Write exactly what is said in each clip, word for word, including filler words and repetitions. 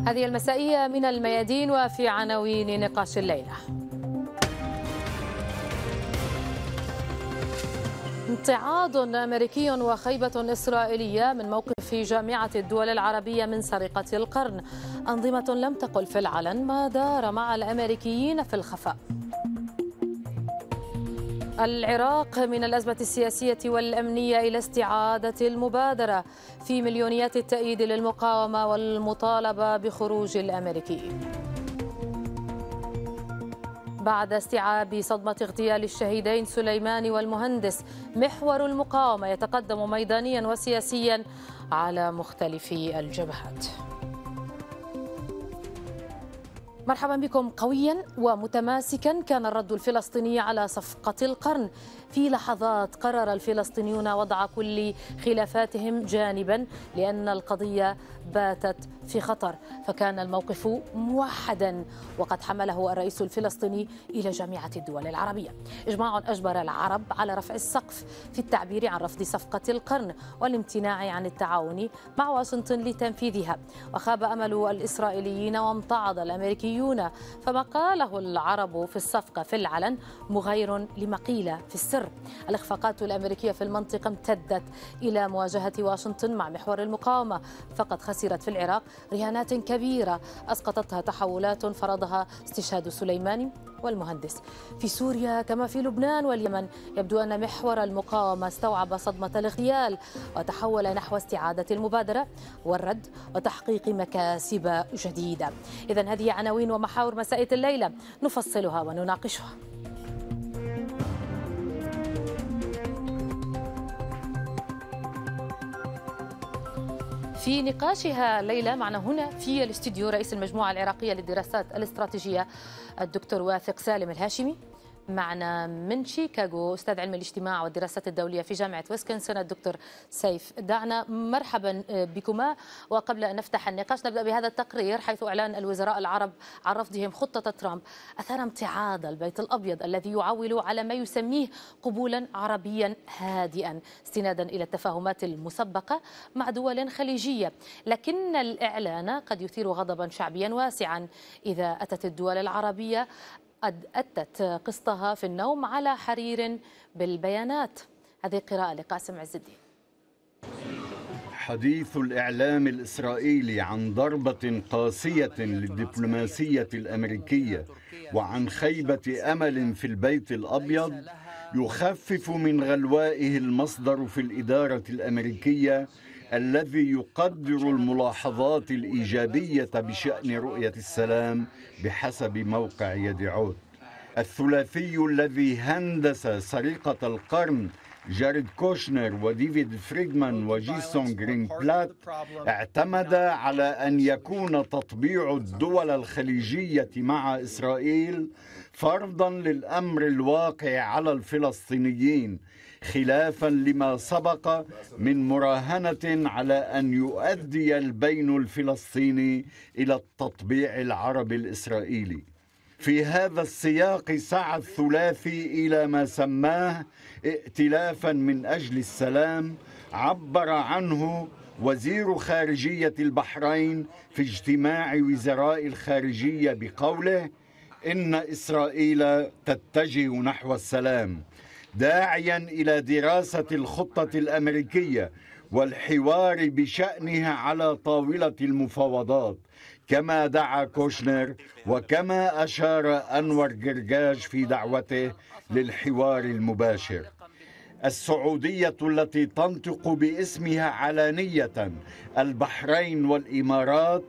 هذه المسائية من الميادين وفي عناوين نقاش الليلة. امتعاض أمريكي وخيبة إسرائيلية من موقف جامعة الدول العربية من سرقة القرن. أنظمة لم تقل في العلن ما دار مع الأمريكيين في الخفاء. العراق من الأزمة السياسية والأمنية إلى استعادة المبادرة في مليونيات التأييد للمقاومة والمطالبة بخروج الأمريكيين. بعد استيعاب صدمة اغتيال الشهيدين سليماني والمهندس، محور المقاومة يتقدم ميدانيا وسياسيا على مختلف الجبهات. مرحبا بكم. قويا ومتماسكا كان الرد الفلسطيني على صفقة القرن. في لحظات قرر الفلسطينيون وضع كل خلافاتهم جانبا لأن القضية باتت في خطر، فكان الموقف موحدا وقد حمله الرئيس الفلسطيني إلى جامعة الدول العربية. إجماع أجبر العرب على رفع السقف في التعبير عن رفض صفقة القرن والامتناع عن التعاون مع واشنطن لتنفيذها. وخاب أمل الإسرائيليين وامتعض الأمريكيون، فما قاله العرب في الصفقة في العلن مغير لما قيل في السر. الإخفاقات الأمريكية في المنطقة امتدت إلى مواجهة واشنطن مع محور المقاومة، فقد خسرت في العراق رهانات كبيرة أسقطتها تحولات فرضها استشهاد سليماني والمهندس. في سوريا كما في لبنان واليمن يبدو أن محور المقاومة استوعب صدمة الاغتيال وتحول نحو استعادة المبادرة والرد وتحقيق مكاسب جديدة. إذن هذه عناوين ومحاور مسائية الليلة نفصلها ونناقشها. في نقاشها ليلى معنا هنا في الاستديو رئيس المجموعة العراقية للدراسات الاستراتيجية الدكتور واثق سالم الهاشمي. معنا من شيكاغو أستاذ علم الاجتماع والدراسات الدولية في جامعة ويسكنسن الدكتور سيف دعنا. مرحبا بكما. وقبل أن نفتح النقاش نبدأ بهذا التقرير، حيث إعلان الوزراء العرب عن رفضهم خطة ترامب أثار امتعاض البيت الأبيض الذي يعول على ما يسميه قبولا عربيا هادئا استنادا إلى التفاهمات المسبقة مع دول خليجية. لكن الإعلان قد يثير غضبا شعبيا واسعا إذا أتت الدول العربية قد أتت قسطها في النوم على حرير بالبيانات. هذه قراءة لقاسم عز الدين. حديث الإعلام الإسرائيلي عن ضربة قاسية للدبلوماسية الأمريكية وعن خيبة أمل في البيت الأبيض يخفف من غلوائه المصدر في الإدارة الأمريكية الذي يقدر الملاحظات الإيجابية بشأن رؤية السلام بحسب موقع يدعوت. الثلاثي الذي هندس سرقة القرن جاريد كوشنر وديفيد فريدمان وجيسون جرينبلات اعتمد على أن يكون تطبيع الدول الخليجية مع إسرائيل فرضا للأمر الواقع على الفلسطينيين، خلافا لما سبق من مراهنة على أن يؤدي البين الفلسطيني إلى التطبيع العربي الإسرائيلي. في هذا السياق سعى الثلاثي إلى ما سماه ائتلافا من أجل السلام، عبر عنه وزير خارجية البحرين في اجتماع وزراء الخارجية بقوله إن إسرائيل تتجه نحو السلام، داعيا إلى دراسة الخطة الأمريكية والحوار بشأنها على طاولة المفاوضات، كما دعا كوشنر وكما أشار أنور جرجاش في دعوته للحوار المباشر. السعودية التي تنطق باسمها علانية، البحرين والإمارات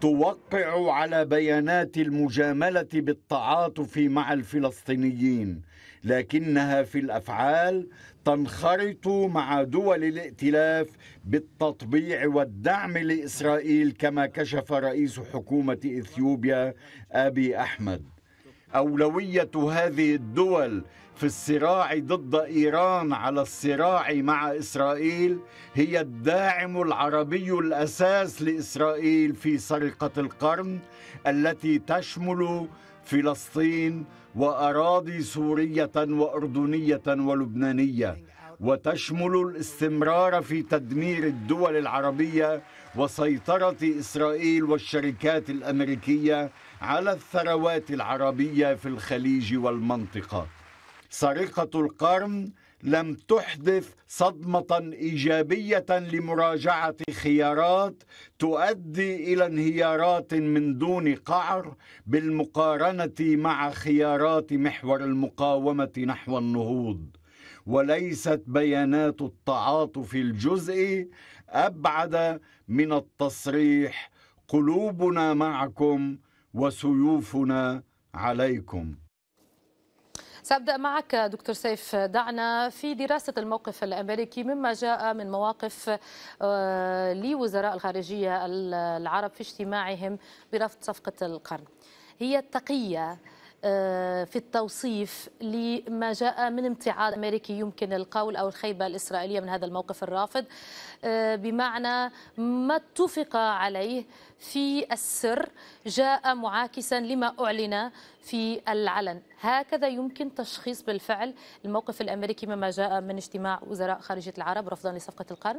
توقع على بيانات المجاملة بالتعاطف مع الفلسطينيين، لكنها في الأفعال تنخرط مع دول الائتلاف بالتطبيع والدعم لإسرائيل، كما كشف رئيس حكومة إثيوبيا آبي أحمد. أولوية هذه الدول في الصراع ضد إيران على الصراع مع إسرائيل هي الداعم العربي الأساس لإسرائيل في سرقة القرن التي تشمل فلسطين وأراضي سورية وأردنية ولبنانية، وتشمل الاستمرار في تدمير الدول العربية وسيطرة إسرائيل والشركات الأمريكية على الثروات العربية في الخليج والمنطقة. سرقة القرن لم تحدث صدمة إيجابية لمراجعة خيارات تؤدي إلى انهيارات من دون قعر بالمقارنة مع خيارات محور المقاومة نحو النهوض، وليست بيانات التعاطف الجزئي أبعد من التصريح قلوبنا معكم وسيوفنا عليكم. سأبدأ معك دكتور سيف. دعنا في دراسة الموقف الأمريكي مما جاء من مواقف لوزراء الخارجية العرب في اجتماعهم برفض صفقة القرن. هي التقية في التوصيف لما جاء من امتعاض أمريكي يمكن القول أو الخيبة الإسرائيلية من هذا الموقف الرافض، بمعنى ما اتفق عليه في السر جاء معاكسا لما أعلن في العلن. هكذا يمكن تشخيص بالفعل الموقف الأمريكي مما جاء من اجتماع وزراء خارجية العرب رفضا لصفقة القرن؟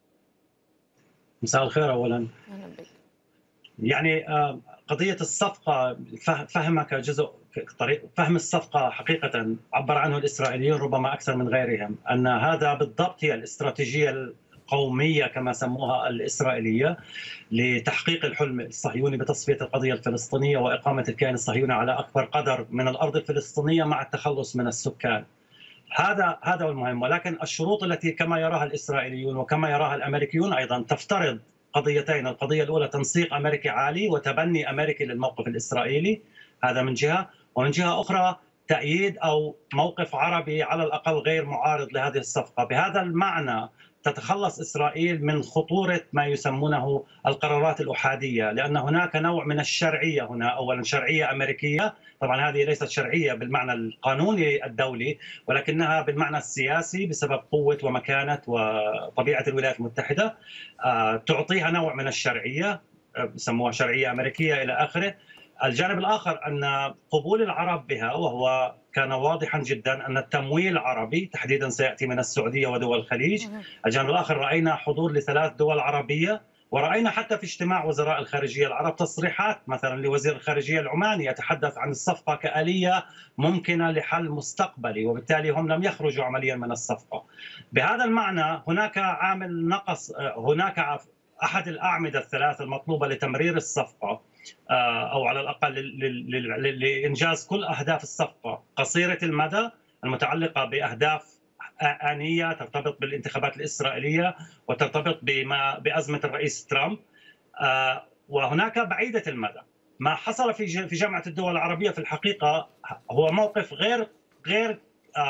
مساء الخير أولا. أهلا بك. يعني قضية الصفقة فهمها كجزء طريق فهم الصفقة حقيقة عبر عنه الإسرائيليون ربما أكثر من غيرهم، أن هذا بالضبط هي الاستراتيجية القومية كما سموها الإسرائيلية لتحقيق الحلم الصهيوني بتصفية القضية الفلسطينية وإقامة الكيان الصهيوني على أكبر قدر من الأرض الفلسطينية مع التخلص من السكان. هذا هذا هو المهم، ولكن الشروط التي كما يراها الإسرائيليون وكما يراها الأمريكيون أيضا تفترض قضيتين. القضية الأولى تنسيق أمريكي عالي وتبني أمريكي للموقف الإسرائيلي، هذا من جهة، ومن جهة أخرى تأييد أو موقف عربي على الأقل غير معارض لهذه الصفقة. بهذا المعنى تتخلص إسرائيل من خطورة ما يسمونه القرارات الأحادية، لأن هناك نوع من الشرعية هنا. أولا شرعية أمريكية، طبعا هذه ليست شرعية بالمعنى القانوني الدولي ولكنها بالمعنى السياسي بسبب قوة ومكانة وطبيعة الولايات المتحدة، تعطيها نوع من الشرعية، يسموها شرعية أمريكية إلى آخره. الجانب الآخر أن قبول العرب بها، وهو كان واضحا جدا أن التمويل العربي تحديدا سيأتي من السعودية ودول الخليج. الجانب الآخر رأينا حضور لثلاث دول عربية، ورأينا حتى في اجتماع وزراء الخارجية العرب تصريحات مثلا لوزير الخارجية العماني يتحدث عن الصفقة كآلية ممكنة لحل مستقبلي، وبالتالي هم لم يخرجوا عمليا من الصفقة. بهذا المعنى هناك عامل نقص، هناك أحد الأعمدة الثلاث المطلوبة لتمرير الصفقة أو على الأقل لإنجاز كل أهداف الصفقة قصيرة المدى المتعلقة بأهداف آنية ترتبط بالانتخابات الإسرائيلية وترتبط بما بأزمة الرئيس ترامب، وهناك بعيدة المدى. ما حصل في في جامعة الدول العربية في الحقيقة هو موقف غير غير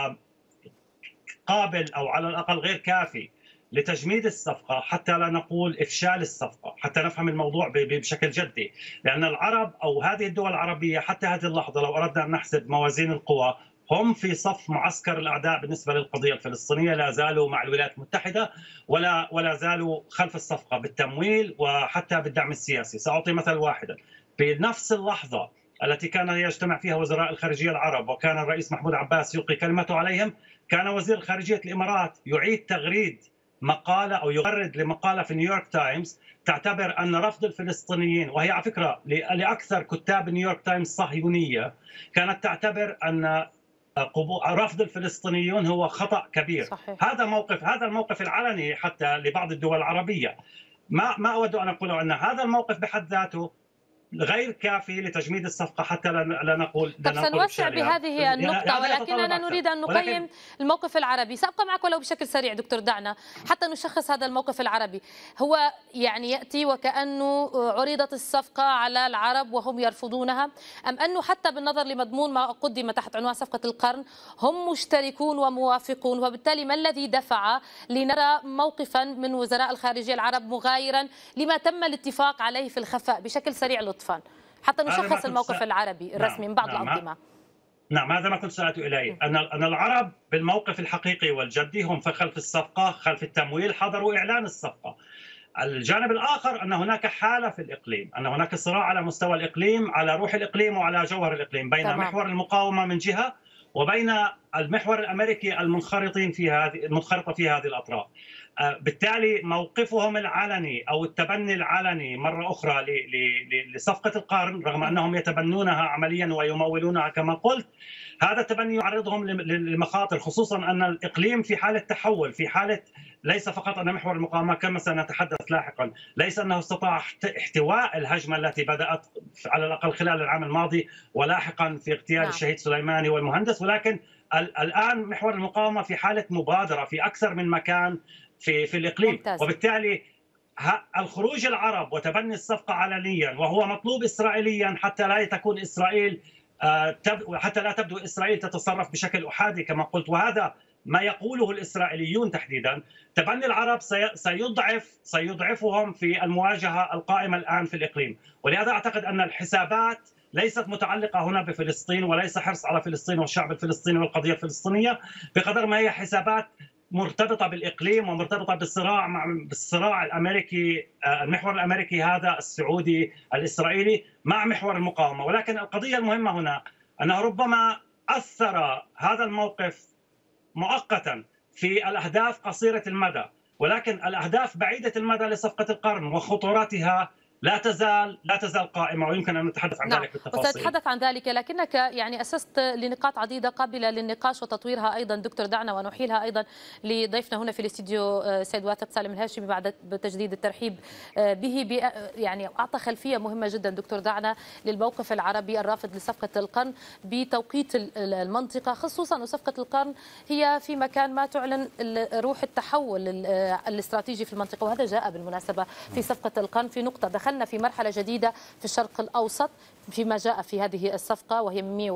قابل أو على الأقل غير كافي لتجميد الصفقة، حتى لا نقول إفشال الصفقة، حتى نفهم الموضوع بشكل جدي. لأن العرب أو هذه الدول العربية حتى هذه اللحظة لو أردنا أن نحسب موازين القوى هم في صف معسكر الأعداء بالنسبة للقضية الفلسطينية، لا زالوا مع الولايات المتحدة ولا ولا زالوا خلف الصفقة بالتمويل وحتى بالدعم السياسي. سأعطي مثل واحدا. في نفس اللحظة التي كان يجتمع فيها وزراء الخارجية العرب وكان الرئيس محمود عباس يلقي كلمته عليهم، كان وزير خارجية الإمارات يعيد تغريد مقالة أو يغرد لمقالة في نيويورك تايمز تعتبر أن رفض الفلسطينيين، وهي على فكرة لأكثر كتاب نيويورك تايمز صهيونية، كانت تعتبر أن رفض الفلسطينيون هو خطأ كبير. صحيح. هذا موقف هذا الموقف العلني حتى لبعض الدول العربية. ما ما أود أن أقوله أن هذا الموقف بحد ذاته غير كافي لتجميد الصفقة، حتى لا نقول. طب سنوسع بهذه النقطة، ولكننا نريد أن نقيم ولكن... الموقف العربي. سأبقى معك ولو بشكل سريع دكتور، دعنا حتى نشخص هذا الموقف العربي. هو يعني يأتي وكأنه عرضت الصفقة على العرب وهم يرفضونها، أم أنه حتى بالنظر لمضمون ما قدم تحت عنوان صفقة القرن هم مشتركون وموافقون، وبالتالي ما الذي دفع لنرى موقفا من وزراء الخارجية العرب مغايرا لما تم الاتفاق عليه في الخفاء؟ بشكل سريع لطفا حتى نشخص الموقف العربي الرسمي نعم. من بعض نعم. الأنظمة. نعم، هذا ما كنت سألت إليه، أن أن العرب بالموقف الحقيقي والجدي هم في خلف الصفقة، خلف التمويل، حضروا إعلان الصفقة. الجانب الآخر أن هناك حالة في الإقليم، أن هناك صراع على مستوى الإقليم، على روح الإقليم وعلى جوهر الإقليم، بين تمام. محور المقاومة من جهة وبين المحور الامريكي المنخرطين في هذه المنخرطه في هذه الاطراف. بالتالي موقفهم العلني او التبني العلني مره اخرى لصفقه القرن، رغم انهم يتبنونها عمليا ويمولونها كما قلت، هذا التبني يعرضهم لمخاطر، خصوصا ان الاقليم في حاله تحول، في حاله ليس فقط ان محور المقاومه كما سنتحدث لاحقا، ليس انه استطاع احتواء الهجمه التي بدات على الاقل خلال العام الماضي ولاحقا في اغتيال نعم. الشهيد سليماني والمهندس، ولكن الان محور المقاومه في حاله مبادره في اكثر من مكان في في الاقليم ممتاز. وبالتالي الخروج العرب وتبني الصفقه علنيا وهو مطلوب اسرائيليا حتى لا تكون اسرائيل حتى لا تبدو اسرائيل تتصرف بشكل احادي كما قلت، وهذا ما يقوله الاسرائيليون تحديدا. تبني العرب سيضعف سيضعفهم في المواجهه القائمه الان في الاقليم، ولهذا اعتقد ان الحسابات ليست متعلقه هنا بفلسطين، وليس حرص على فلسطين والشعب الفلسطيني والقضيه الفلسطينيه، بقدر ما هي حسابات مرتبطه بالاقليم ومرتبطه بالصراع مع بالصراع الامريكي، المحور الامريكي هذا السعودي الاسرائيلي مع محور المقاومه. ولكن القضيه المهمه هنا انه ربما اثر هذا الموقف مؤقتا في الاهداف قصيره المدى، ولكن الاهداف بعيده المدى لصفقه القرن وخطوراتها لا تزال لا تزال قائمه، ويمكن ان نتحدث عن نعم. ذلك بالتفاصيل. وسنتحدث عن ذلك، لكنك يعني اسست لنقاط عديده قابله للنقاش وتطويرها ايضا دكتور. دعنا ونحيلها ايضا لضيفنا هنا في الاستديو سيد واثق سالم الهاشمي بعد بتجديد الترحيب به. يعني اعطى خلفيه مهمه جدا دكتور دعنا للموقف العربي الرافض لصفقه القرن بتوقيت المنطقه، خصوصا وصفقه القرن هي في مكان ما تعلن روح التحول الاستراتيجي في المنطقه، وهذا جاء بالمناسبه في صفقه القرن في نقطه دخلنا في مرحلة جديدة في الشرق الأوسط فيما جاء في هذه الصفقة، وهي مئة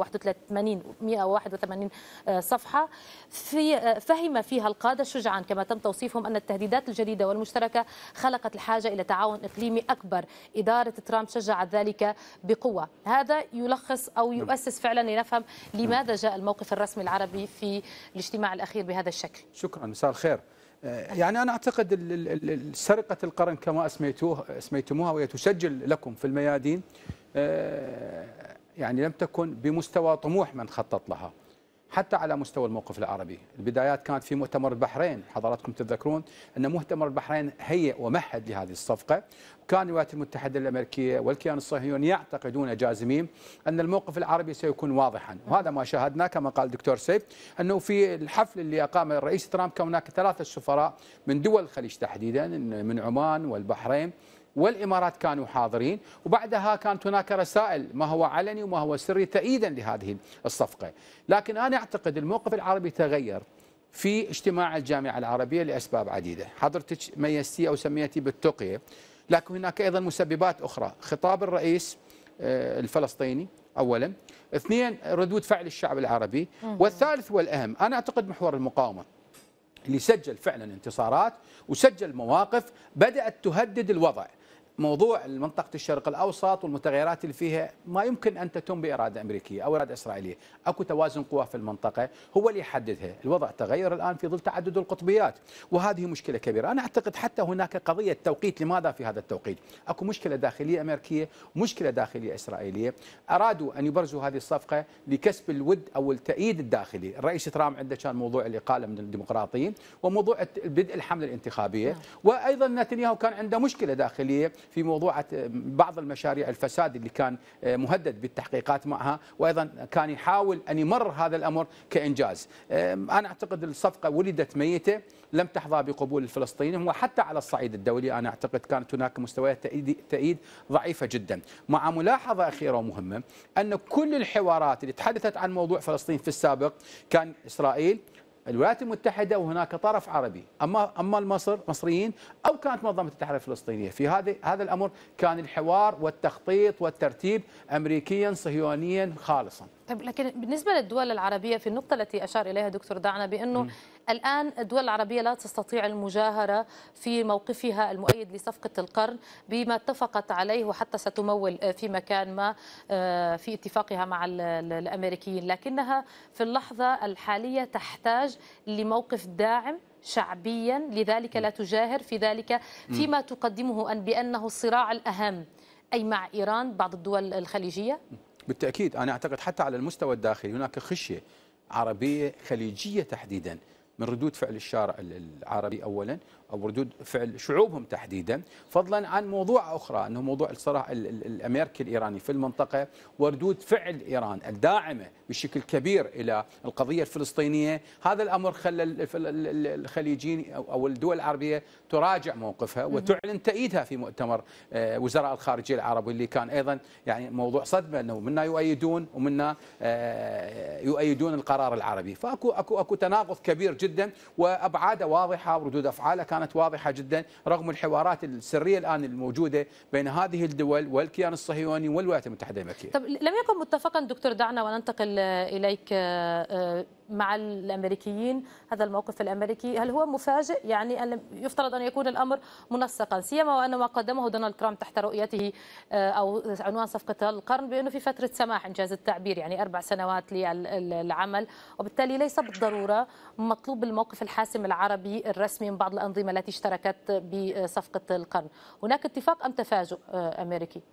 وواحد وثمانين صفحة في فهم فيها القادة الشجعان كما تم توصيفهم أن التهديدات الجديدة والمشتركة خلقت الحاجة إلى تعاون إقليمي أكبر. إدارة ترامب شجعت ذلك بقوة. هذا يلخص أو يؤسس فعلا لنفهم لماذا جاء الموقف الرسمي العربي في الاجتماع الأخير بهذا الشكل. شكرا، مساء الخير. يعني أنا أعتقد سرقة القرن كما اسميتوه اسميتموها وهي تسجل لكم في الميادين، يعني لم تكن بمستوى طموح من خطط لها، حتى على مستوى الموقف العربي. البدايات كانت في مؤتمر البحرين، حضراتكم تتذكرون أن مؤتمر البحرين هيئ ومهد لهذه الصفقة، وكان الولايات المتحدة الأمريكية والكيان الصهيوني يعتقدون جازمين أن الموقف العربي سيكون واضحا، وهذا ما شاهدناه كما قال الدكتور سيف، أنه في الحفل اللي أقامه الرئيس ترامب كان هناك ثلاثة سفراء من دول الخليج تحديدا، من عمان والبحرين والإمارات كانوا حاضرين، وبعدها كانت هناك رسائل ما هو علني وما هو سري تأييدا لهذه الصفقة. لكن أنا أعتقد الموقف العربي تغير في اجتماع الجامعة العربية لأسباب عديدة، حضرتك ميزتي أو سميتي بالتقية، لكن هناك أيضا مسببات أخرى، خطاب الرئيس الفلسطيني أولا، اثنين ردود فعل الشعب العربي، والثالث والأهم أنا أعتقد محور المقاومة اللي سجل فعلا انتصارات وسجل مواقف بدأت تهدد الوضع. موضوع منطقة الشرق الأوسط والمتغيرات اللي فيها ما يمكن أن تتم بإرادة أمريكية أو إرادة إسرائيلية، أكو توازن قوى في المنطقة هو اللي يحددها. الوضع تغير الآن في ظل تعدد القطبيات، وهذه مشكلة كبيرة. أنا أعتقد حتى هناك قضية توقيت، لماذا في هذا التوقيت؟ أكو مشكلة داخلية أمريكية ومشكلة داخلية إسرائيلية، أرادوا أن يبرزوا هذه الصفقة لكسب الود أو التأييد الداخلي. الرئيس ترامب عنده كان موضوع الإقالة من الديمقراطيين وموضوع بدء الحملة الانتخابية، وأيضا نتنياهو كان عنده مشكلة داخلية في موضوع بعض المشاريع الفساد اللي كان مهدد بالتحقيقات معها، وأيضا كان يحاول أن يمرر هذا الأمر كإنجاز. أنا أعتقد الصفقة ولدت ميتة، لم تحظى بقبول الفلسطينيين، وحتى على الصعيد الدولي أنا أعتقد كانت هناك مستويات تأييد ضعيفة جدا، مع ملاحظة أخيرة ومهمة أن كل الحوارات اللي تحدثت عن موضوع فلسطين في السابق كان إسرائيل، الولايات المتحدة، وهناك طرف عربي، اما اما المصر مصريين او كانت منظمة التحرير الفلسطينية. في هذا هذا الامر كان الحوار والتخطيط والترتيب امريكيا صهيونيا خالصا. طيب، لكن بالنسبة للدول العربية في النقطة التي أشار إليها دكتور دعنا بأنه م. الآن الدول العربية لا تستطيع المجاهرة في موقفها المؤيد لصفقة القرن بما اتفقت عليه، وحتى ستمول في مكان ما في اتفاقها مع الأمريكيين، لكنها في اللحظة الحالية تحتاج لموقف داعم شعبيا، لذلك لا تجاهر في ذلك فيما تقدمه أن بأنه الصراع الأهم، أي مع إيران بعض الدول الخليجية. بالتأكيد أنا أعتقد حتى على المستوى الداخلي هناك خشية عربية خليجية تحديدا من ردود فعل الشارع العربي أولا، أو ردود فعل شعوبهم تحديدا، فضلا عن موضوع أخرى أنه موضوع الصراع الأمريكي الإيراني في المنطقة، وردود فعل إيران الداعمة بشكل كبير إلى القضية الفلسطينية. هذا الأمر خلى الخليجيين أو الدول العربية تراجع موقفها وتعلن تأييدها في مؤتمر وزراء الخارجية العربي، اللي كان أيضا يعني موضوع صدمة، أنه منا يؤيدون ومنا يؤيدون القرار العربي. فأكو أكو أكو تناقض كبير جدا، وأبعاده واضحة وردود أفعاله كانت واضحة جدا، رغم الحوارات السرية الآن الموجودة بين هذه الدول والكيان الصهيوني والولايات المتحدة الأمريكية. طب لم يكن متفقا دكتور، دعنا وننتقل إليك، مع الأمريكيين هذا الموقف الأمريكي هل هو مفاجئ؟ يعني يفترض أن يكون الأمر منسقا، سيما وأن ما قدمه دونالد ترامب تحت رؤيته أو عنوان صفقة القرن بأنه في فترة سماح إنجاز التعبير، يعني أربع سنوات للعمل، وبالتالي ليس بالضرورة مطلوب الموقف الحاسم العربي الرسمي من بعض الأنظمة التي اشتركت بصفقة القرن. هناك اتفاق أم تفاجؤ أمريكي؟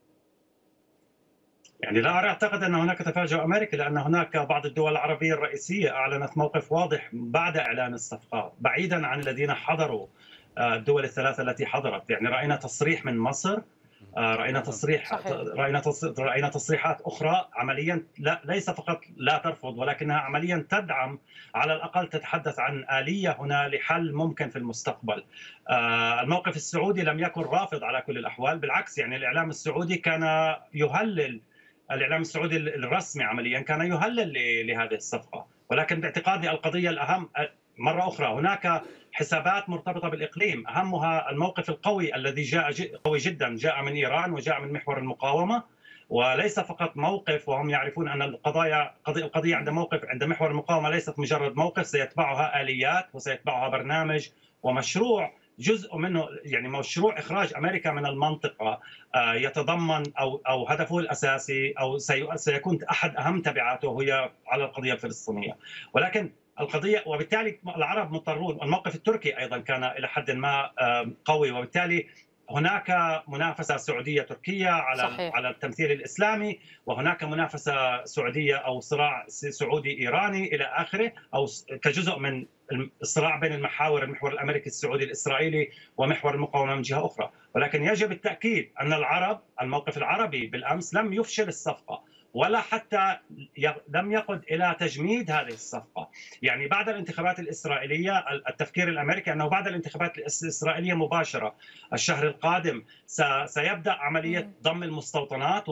يعني لا أعتقد أن هناك تفاجؤ أمريكي، لأن هناك بعض الدول العربية الرئيسية أعلنت موقف واضح بعد إعلان الصفقة، بعيدا عن الذين حضروا، الدول الثلاثة التي حضرت. يعني رأينا تصريح من مصر، رأينا تصريح رأينا رأينا تصريحات أخرى عمليا لا ليس فقط لا ترفض، ولكنها عمليا تدعم، على الأقل تتحدث عن آلية هنا لحل ممكن في المستقبل. الموقف السعودي لم يكن رافض على كل الأحوال، بالعكس يعني الإعلام السعودي كان يهلل، الإعلام السعودي الرسمي عمليا كان يهلل لهذه الصفقة، ولكن باعتقادي القضية الأهم مرة أخرى هناك حسابات مرتبطة بالإقليم، أهمها الموقف القوي الذي جاء قوي جدا، جاء من إيران وجاء من محور المقاومة، وليس فقط موقف، وهم يعرفون أن القضايا القضية عند موقف عند محور المقاومة ليست مجرد موقف، سيتبعها آليات وسيتبعها برنامج ومشروع، جزء منه يعني مشروع إخراج أمريكا من المنطقة يتضمن أو أو هدفه الأساسي أو سيكون أحد أهم تبعاته هي على القضية الفلسطينية. ولكن القضية، وبالتالي العرب مضطرون، الموقف التركي أيضا كان إلى حد ما قوي، وبالتالي هناك منافسة سعودية تركية على صحيح. على التمثيل الإسلامي، وهناك منافسة سعودية أو صراع سعودي إيراني إلى آخره، أو كجزء من الصراع بين المحاور، المحور الأمريكي السعودي الإسرائيلي ومحور المقاومة من جهة أخرى. ولكن يجب التأكيد أن العرب، الموقف العربي بالأمس لم يفشل الصفقة، ولا حتى لم يقد إلى تجميد هذه الصفقة. يعني بعد الانتخابات الإسرائيلية، التفكير الأمريكي أنه بعد الانتخابات الإسرائيلية مباشرة الشهر القادم سيبدأ عملية ضم المستوطنات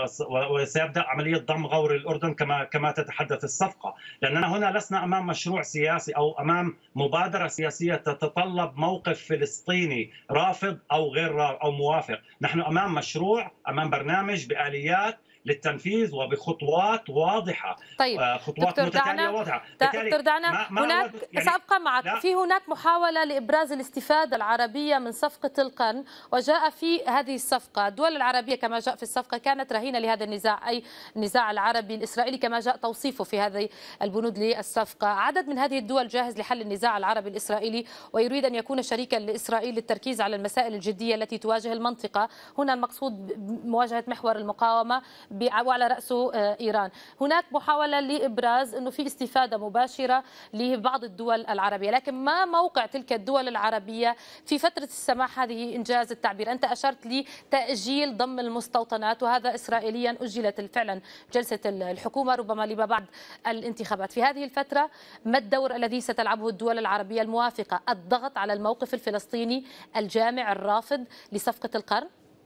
وسيبدأ عملية ضم غور الأردن كما كما تتحدث الصفقة، لأننا هنا لسنا أمام مشروع سياسي أو أمام مبادرة سياسية تتطلب موقف فلسطيني رافض أو غير أو موافق. نحن أمام مشروع، أمام برنامج بآليات للتنفيذ وبخطوات واضحة. طيب خطوات متتالية واضحة. دكتور دعنا، ما ما هناك يعني سأبقى معك لا. في هناك محاولة لإبراز الاستفادة العربية من صفقة القرن، وجاء في هذه الصفقة الدول العربية كما جاء في الصفقة كانت رهينة لهذا النزاع، أي النزاع العربي الإسرائيلي كما جاء توصيفه في هذه البنود للصفقة. عدد من هذه الدول جاهز لحل النزاع العربي الإسرائيلي ويريد أن يكون شريكا لإسرائيل للتركيز على المسائل الجدية التي تواجه المنطقة. هنا المقصود مواجهة محور المقاومة وعلى رأسه إيران. هناك محاولة لإبراز أنه في استفادة مباشرة لبعض الدول العربية، لكن ما موقع تلك الدول العربية في فترة السماح هذه إنجاز التعبير؟ أنت أشرت لتأجيل ضم المستوطنات، وهذا إسرائيليا أجلت فعلا جلسة الحكومة ربما لما بعد الانتخابات. في هذه الفترة ما الدور الذي ستلعبه الدول العربية الموافقة؟ الضغط على الموقف الفلسطيني الجامع الرافض لصفقة القرن؟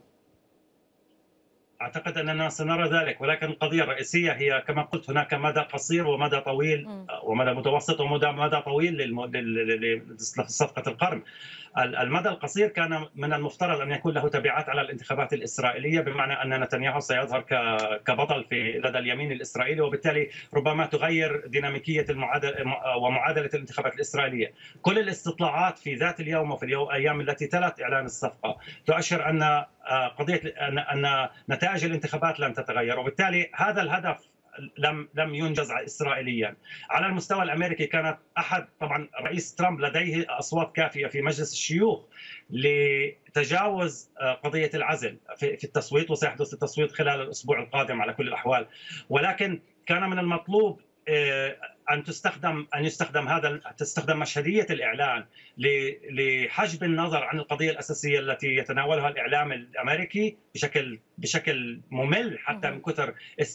أعتقد أننا سنرى ذلك، ولكن القضية الرئيسية هي كما قلت هناك مدى قصير ومدى طويل م. ومدى متوسط ومدى مدى طويل لصفقة القرن. المدى القصير كان من المفترض أن يكون له تبعات على الانتخابات الإسرائيلية، بمعنى أن نتنياهو سيظهر كبطل في لدى اليمين الإسرائيلي، وبالتالي ربما تغير ديناميكية المعادلة ومعادلة الانتخابات الإسرائيلية. كل الاستطلاعات في ذات اليوم وفي الأيام التي تلت إعلان الصفقة تؤشر أن قضية أن أن نتائج الانتخابات لن تتغير، وبالتالي هذا الهدف لم لم ينجز إسرائيليا. على المستوى الأمريكي كانت أحد طبعا رئيس ترامب لديه أصوات كافية في مجلس الشيوخ لتجاوز قضية العزل في التصويت، وسيحدث التصويت خلال الأسبوع القادم على كل الأحوال، ولكن كان من المطلوب ان تستخدم ان يستخدم هذا تستخدم مشهديه الاعلان لحجب النظر عن القضيه الاساسيه التي يتناولها الاعلام الامريكي بشكل بشكل ممل حتى من كثر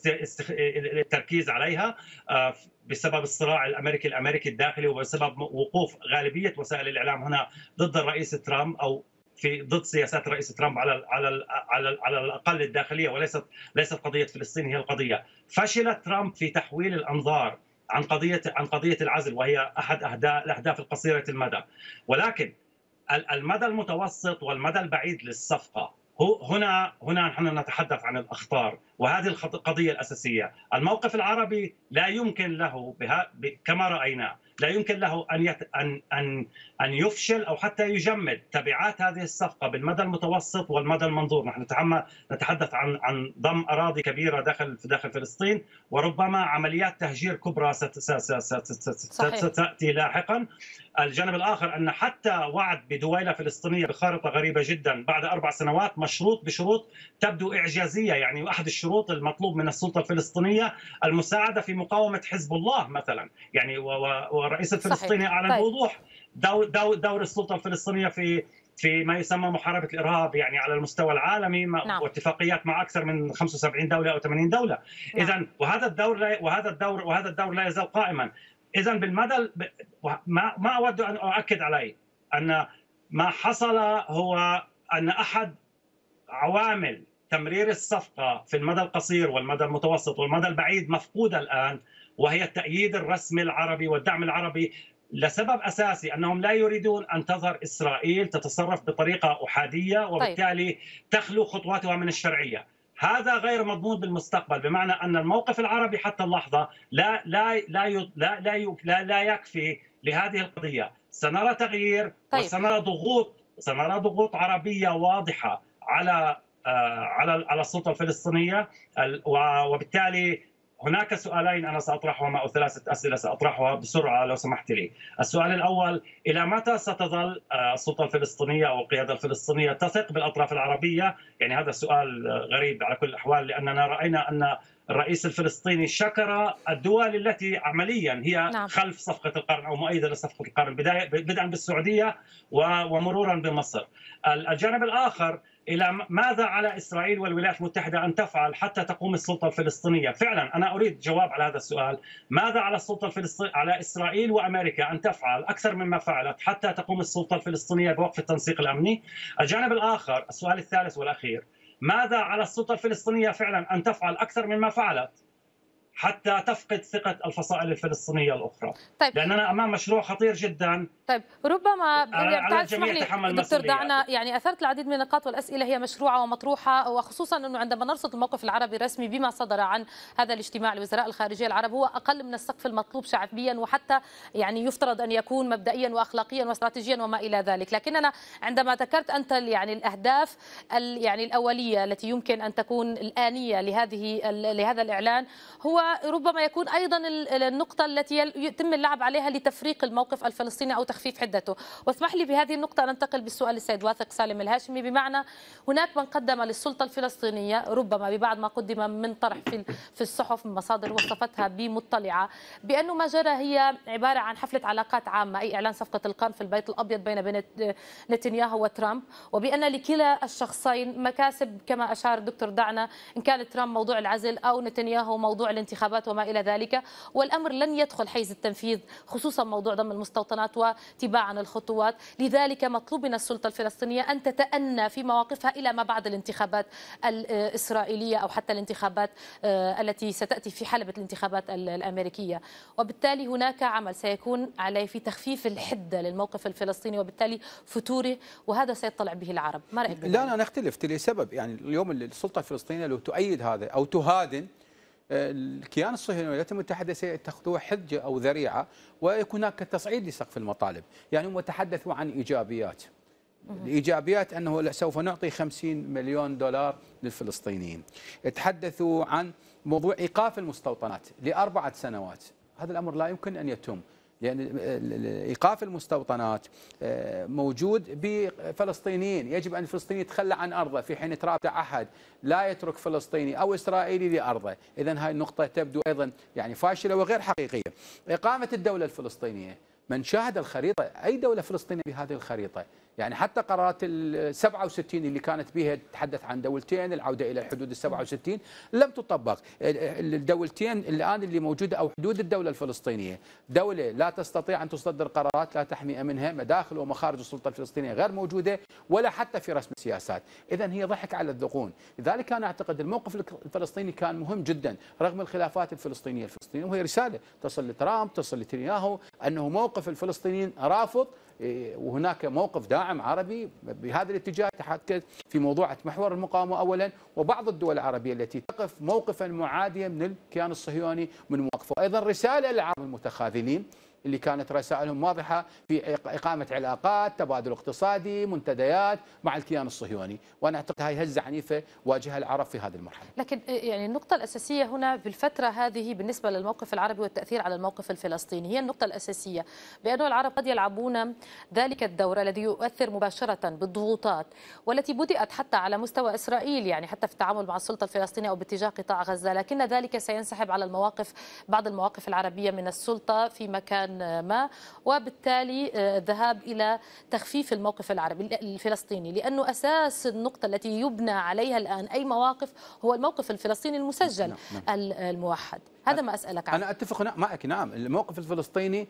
التركيز عليها بسبب الصراع الامريكي الامريكي الداخلي وبسبب وقوف غالبيه وسائل الاعلام هنا ضد الرئيس ترامب او في ضد سياسات الرئيس ترامب على على على على الاقل الداخليه وليست ليست قضيه فلسطين هي القضيه. فشل ترامب في تحويل الانظار عن قضيه عن قضيه العزل وهي احد الاهداف القصيره المدى. ولكن المدى المتوسط والمدى البعيد للصفقه هنا هنا نحن نتحدث عن الاخطار وهذه القضيه الاساسيه. الموقف العربي لا يمكن له بها كما راينا لا يمكن له ان يت... ان ان ان يفشل او حتى يجمد تبعات هذه الصفقه بالمدى المتوسط والمدى المنظور. نحن نتحدث عن عن ضم اراضي كبيره داخل داخل فلسطين وربما عمليات تهجير كبرى ست... ست... ست... ست... ستاتي لاحقا. الجانب الاخر ان حتى وعد بدويله فلسطينيه بخارطه غريبه جدا بعد اربع سنوات مشروط بشروط تبدو اعجازيه، يعني احد الشروط المطلوب من السلطه الفلسطينيه المساعده في مقاومه حزب الله مثلا، يعني والرئيس الفلسطيني اعلن طيب. بوضوح دور, دور, دور السلطه الفلسطينيه في في ما يسمى محاربه الارهاب يعني على المستوى العالمي نعم. واتفاقيات مع اكثر من خمسة وسبعين دوله او ثمانين دوله. نعم. اذا وهذا الدور لا وهذا الدور وهذا الدور لا يزال قائما. اذا بالمدى ما ما اود ان اؤكد عليه ان ما حصل هو ان احد عوامل تمرير الصفقه في المدى القصير والمدى المتوسط والمدى البعيد مفقوده الان، وهي التأييد الرسمي العربي والدعم العربي لسبب اساسي انهم لا يريدون ان تظهر اسرائيل تتصرف بطريقه احاديه وبالتالي تخلو خطواتها من الشرعيه. هذا غير مضمون بالمستقبل، بمعنى ان الموقف العربي حتى اللحظه لا لا لا لا لا, لا, لا يكفي لهذه القضيه. سنرى تغيير طيب. وسنرى ضغوط سنرى ضغوط عربيه واضحه على على على السلطه الفلسطينيه، وبالتالي هناك سؤالين انا ساطرحهما او ثلاثه اسئله ساطرحها بسرعه لو سمحت لي. السؤال الاول: الى متى ستظل السلطه الفلسطينيه او القياده الفلسطينيه تثق بالاطراف العربيه؟ يعني هذا سؤال غريب على كل الاحوال، لاننا راينا ان الرئيس الفلسطيني شكر الدول التي عمليا هي نعم. خلف صفقه القرن او مؤيده لصفقه القرن، بدءا بالسعوديه ومرورا بمصر. الجانب الاخر: إلى ماذا على إسرائيل والولايات المتحدة أن تفعل حتى تقوم السلطة الفلسطينية؟ فعلا أنا أريد جواب على هذا السؤال. ماذا على السلطة الفلسطينية على إسرائيل وأمريكا أن تفعل أكثر مما فعلت حتى تقوم السلطة الفلسطينية بوقف التنسيق الأمني؟ الجانب الآخر، السؤال الثالث والأخير: ماذا على السلطة الفلسطينية فعلا أن تفعل أكثر مما فعلت حتى تفقد ثقة الفصائل الفلسطينية الأخرى؟ طيب. لأننا أمام مشروع خطير جدا. طيب ربما تعال تسمح لي دكتور دعنا، يعني أثرت العديد من النقاط والأسئلة هي مشروعة ومطروحة، وخصوصا أنه عندما نرصد الموقف العربي الرسمي بما صدر عن هذا الاجتماع لوزراء الخارجية العرب هو أقل من السقف المطلوب شعبيا، وحتى يعني يفترض أن يكون مبدئيا وأخلاقيا واستراتيجيا وما إلى ذلك. لكننا عندما ذكرت أنت يعني الأهداف يعني الأولية التي يمكن أن تكون الآنية لهذه لهذا الإعلان، هو ربما يكون أيضا النقطة التي يتم اللعب عليها لتفريق الموقف الفلسطيني أو تخفيف حدته. واسمح لي بهذه النقطة ننتقل بالسؤال للسيد واثق سالم الهاشمي، بمعنى هناك من قدم للسلطة الفلسطينية ربما ببعض ما قدم من طرح في في الصحف من مصادر وصفتها بمطلعة بأنه ما جرى هي عبارة عن حفلة علاقات عامة، أي إعلان صفقة القرن في البيت الأبيض بين نتنياهو وترامب، وبأن لكلا الشخصين مكاسب كما أشار الدكتور دعنا، إن كان ترامب موضوع العزل أو نتنياهو موضوع الانتخابات وما إلى ذلك، والأمر لن يدخل حيز التنفيذ، خصوصا موضوع ضم المستوطنات وتباعا الخطوات. لذلك مطلوب من السلطة الفلسطينية أن تتأنى في مواقفها إلى ما بعد الانتخابات الإسرائيلية أو حتى الانتخابات التي ستأتي في حلبة الانتخابات الأمريكية، وبالتالي هناك عمل سيكون عليه في تخفيف الحدة للموقف الفلسطيني وبالتالي فتوره، وهذا سيطلع به العرب. ما رأيك؟ لا أنا نختلف لسبب، يعني اليوم السلطة الفلسطينية لو تؤيد هذا أو تهادن الكيان الصهيوني والولايات المتحدة سيتخذوه حجة أو ذريعة ويكون هناك تصعيد لسقف المطالب. يعني هم تحدثوا عن إيجابيات، الإيجابيات أنه سوف نعطي خمسين مليون دولار للفلسطينيين، تحدثوا عن موضوع إيقاف المستوطنات لأربعة سنوات، هذا الأمر لا يمكن أن يتم. يعني ايقاف المستوطنات موجود بفلسطينيين، يجب ان الفلسطيني يتخلى عن ارضه في حين يترابع احد لا يترك فلسطيني او اسرائيلي لارضه، اذا هاي النقطه تبدو ايضا يعني فاشله وغير حقيقيه. اقامه الدوله الفلسطينيه، من شاهد الخريطه اي دوله فلسطينيه بهذه الخريطه، يعني حتى قرارات ال سبعة وستين اللي كانت بها تتحدث عن دولتين، العوده الى الحدود ال سبعة وستين لم تطبق. الدولتين الان اللي موجوده او حدود الدوله الفلسطينيه، دوله لا تستطيع ان تصدر قرارات لا تحمي امنها، مداخل ومخارج السلطه الفلسطينيه غير موجوده ولا حتى في رسم السياسات، اذا هي ضحك على الذقون. لذلك انا اعتقد الموقف الفلسطيني كان مهم جدا رغم الخلافات الفلسطينيه الفلسطينيه، وهي رساله تصل لترامب تصل لنتنياهو انه موقف الفلسطينيين رافض، وهناك موقف داعم عربي بهذا الاتجاه تحدث في موضوع محور المقاومه اولا، وبعض الدول العربيه التي تقف موقفا معاديا من الكيان الصهيوني من مواقفه، ايضا رساله للعرب المتخاذلين اللي كانت رسائلهم واضحه في اقامه علاقات، تبادل اقتصادي، منتديات مع الكيان الصهيوني، وانا اعتقد هاي هزه عنيفه واجهها العرب في هذه المرحله. لكن يعني النقطه الاساسيه هنا في الفتره هذه بالنسبه للموقف العربي والتاثير على الموقف الفلسطيني هي النقطه الاساسيه بانه العرب قد يلعبون ذلك الدور الذي يؤثر مباشره بالضغوطات والتي بدات حتى على مستوى اسرائيل، يعني حتى في التعامل مع السلطه الفلسطينيه او باتجاه قطاع غزه، لكن ذلك سينسحب على المواقف بعض المواقف العربيه من السلطه في مكان ما، وبالتالي الذهاب إلى تخفيف الموقف العربي الفلسطيني، لأنه أساس النقطة التي يبنى عليها الآن أي مواقف هو الموقف الفلسطيني المسجل نعم. نعم. الموحد. هذا ما أسألك عنه. أنا أتفق معك، نعم الموقف الفلسطيني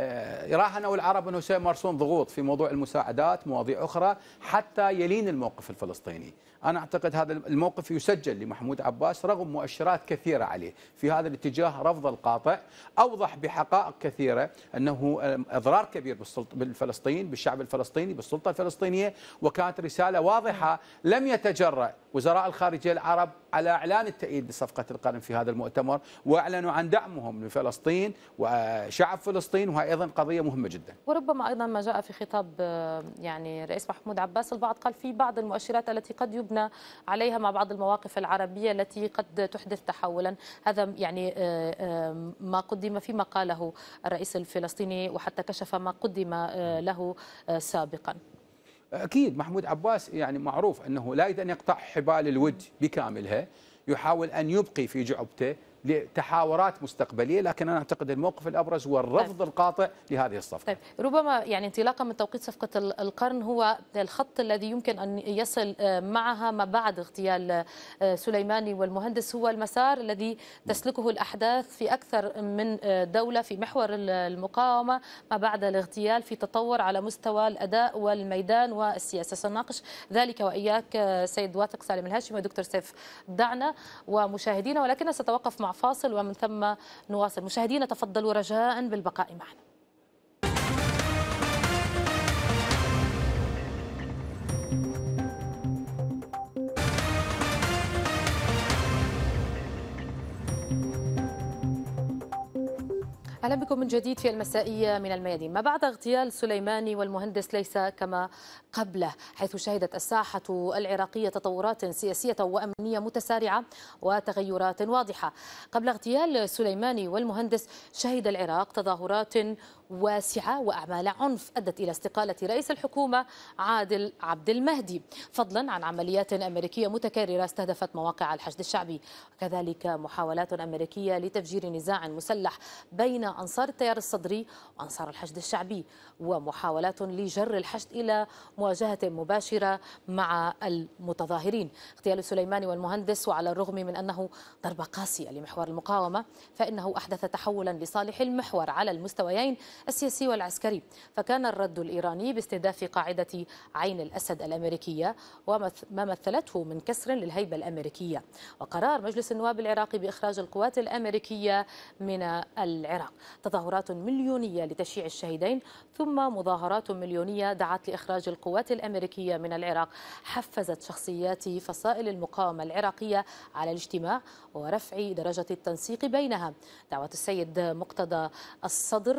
راهن العرب أنه سيمارسون ضغوط في موضوع المساعدات مواضيع أخرى حتى يلين الموقف الفلسطيني. أنا أعتقد هذا الموقف يسجل لمحمود عباس رغم مؤشرات كثيرة عليه في هذا الاتجاه، رفض القاطع أوضح بحقائق كثيرة أنه إضرار كبير بالفلسطين بالشعب الفلسطيني بالسلطة الفلسطينية، وكانت رسالة واضحة. لم يتجرأ وزراء الخارجية العرب على إعلان التأييد لصفقة القرن في هذا المؤتمر، وأعلنوا عن دعمهم لفلسطين وشعب فلسطين، وهي أيضا قضية مهمة جدا. وربما أيضا ما جاء في خطاب يعني رئيس محمود عباس، البعض قال في بعض المؤشرات التي قد يبنى عليها مع بعض المواقف العربية التي قد تحدث تحولا. هذا يعني ما قدم فيما قاله الرئيس الفلسطيني وحتى كشف ما قدم له سابقا. أكيد محمود عباس يعني معروف أنه لا يريد أن يقطع حبال الود بكاملها، يحاول أن يبقي في جعبته لتحاورات مستقبليه، لكن انا اعتقد الموقف الابرز هو الرفض طيب. القاطع لهذه الصفقه. طيب ربما يعني انطلاقا من توقيت صفقه القرن هو الخط الذي يمكن ان يصل معها ما بعد اغتيال سليماني والمهندس، هو المسار الذي تسلكه الاحداث في اكثر من دوله في محور المقاومه ما بعد الاغتيال في تطور على مستوى الاداء والميدان والسياسه. سنناقش ذلك واياك سيد واثق سالم الهاشمي ودكتور سيف دعنا ومشاهدينا، ولكن سأتوقف مع فاصل ومن ثم نواصل. مشاهدينا تفضلوا رجاء بالبقاء معنا. أهلا بكم من جديد في المسائية من الميادين. ما بعد اغتيال سليماني والمهندس ليس كما قبله، حيث شهدت الساحة العراقية تطورات سياسية وأمنية متسارعة وتغيرات واضحة. قبل اغتيال سليماني والمهندس شهد العراق تظاهرات واسعة وأعمال عنف أدت إلى استقالة رئيس الحكومة عادل عبد المهدي، فضلا عن عمليات أمريكية متكررة استهدفت مواقع الحشد الشعبي، وكذلك محاولات أمريكية لتفجير نزاع مسلح بين أنصار التيار الصدري وأنصار الحشد الشعبي، ومحاولات لجر الحشد إلى مواجهة مباشرة مع المتظاهرين. اغتيال سليماني والمهندس وعلى الرغم من أنه ضربة قاسية لمحور المقاومة فإنه أحدث تحولا لصالح المحور على المستويين السياسي والعسكري، فكان الرد الإيراني باستهداف قاعدة عين الأسد الأمريكية وما مثلته من كسر للهيبة الأمريكية، وقرار مجلس النواب العراقي بإخراج القوات الأمريكية من العراق. تظاهرات مليونية لتشييع الشهيدين ثم مظاهرات مليونية دعت لإخراج القوات الأمريكية من العراق، حفزت شخصيات فصائل المقاومة العراقية على الاجتماع ورفع درجة التنسيق بينها. دعوة السيد مقتدى الصدر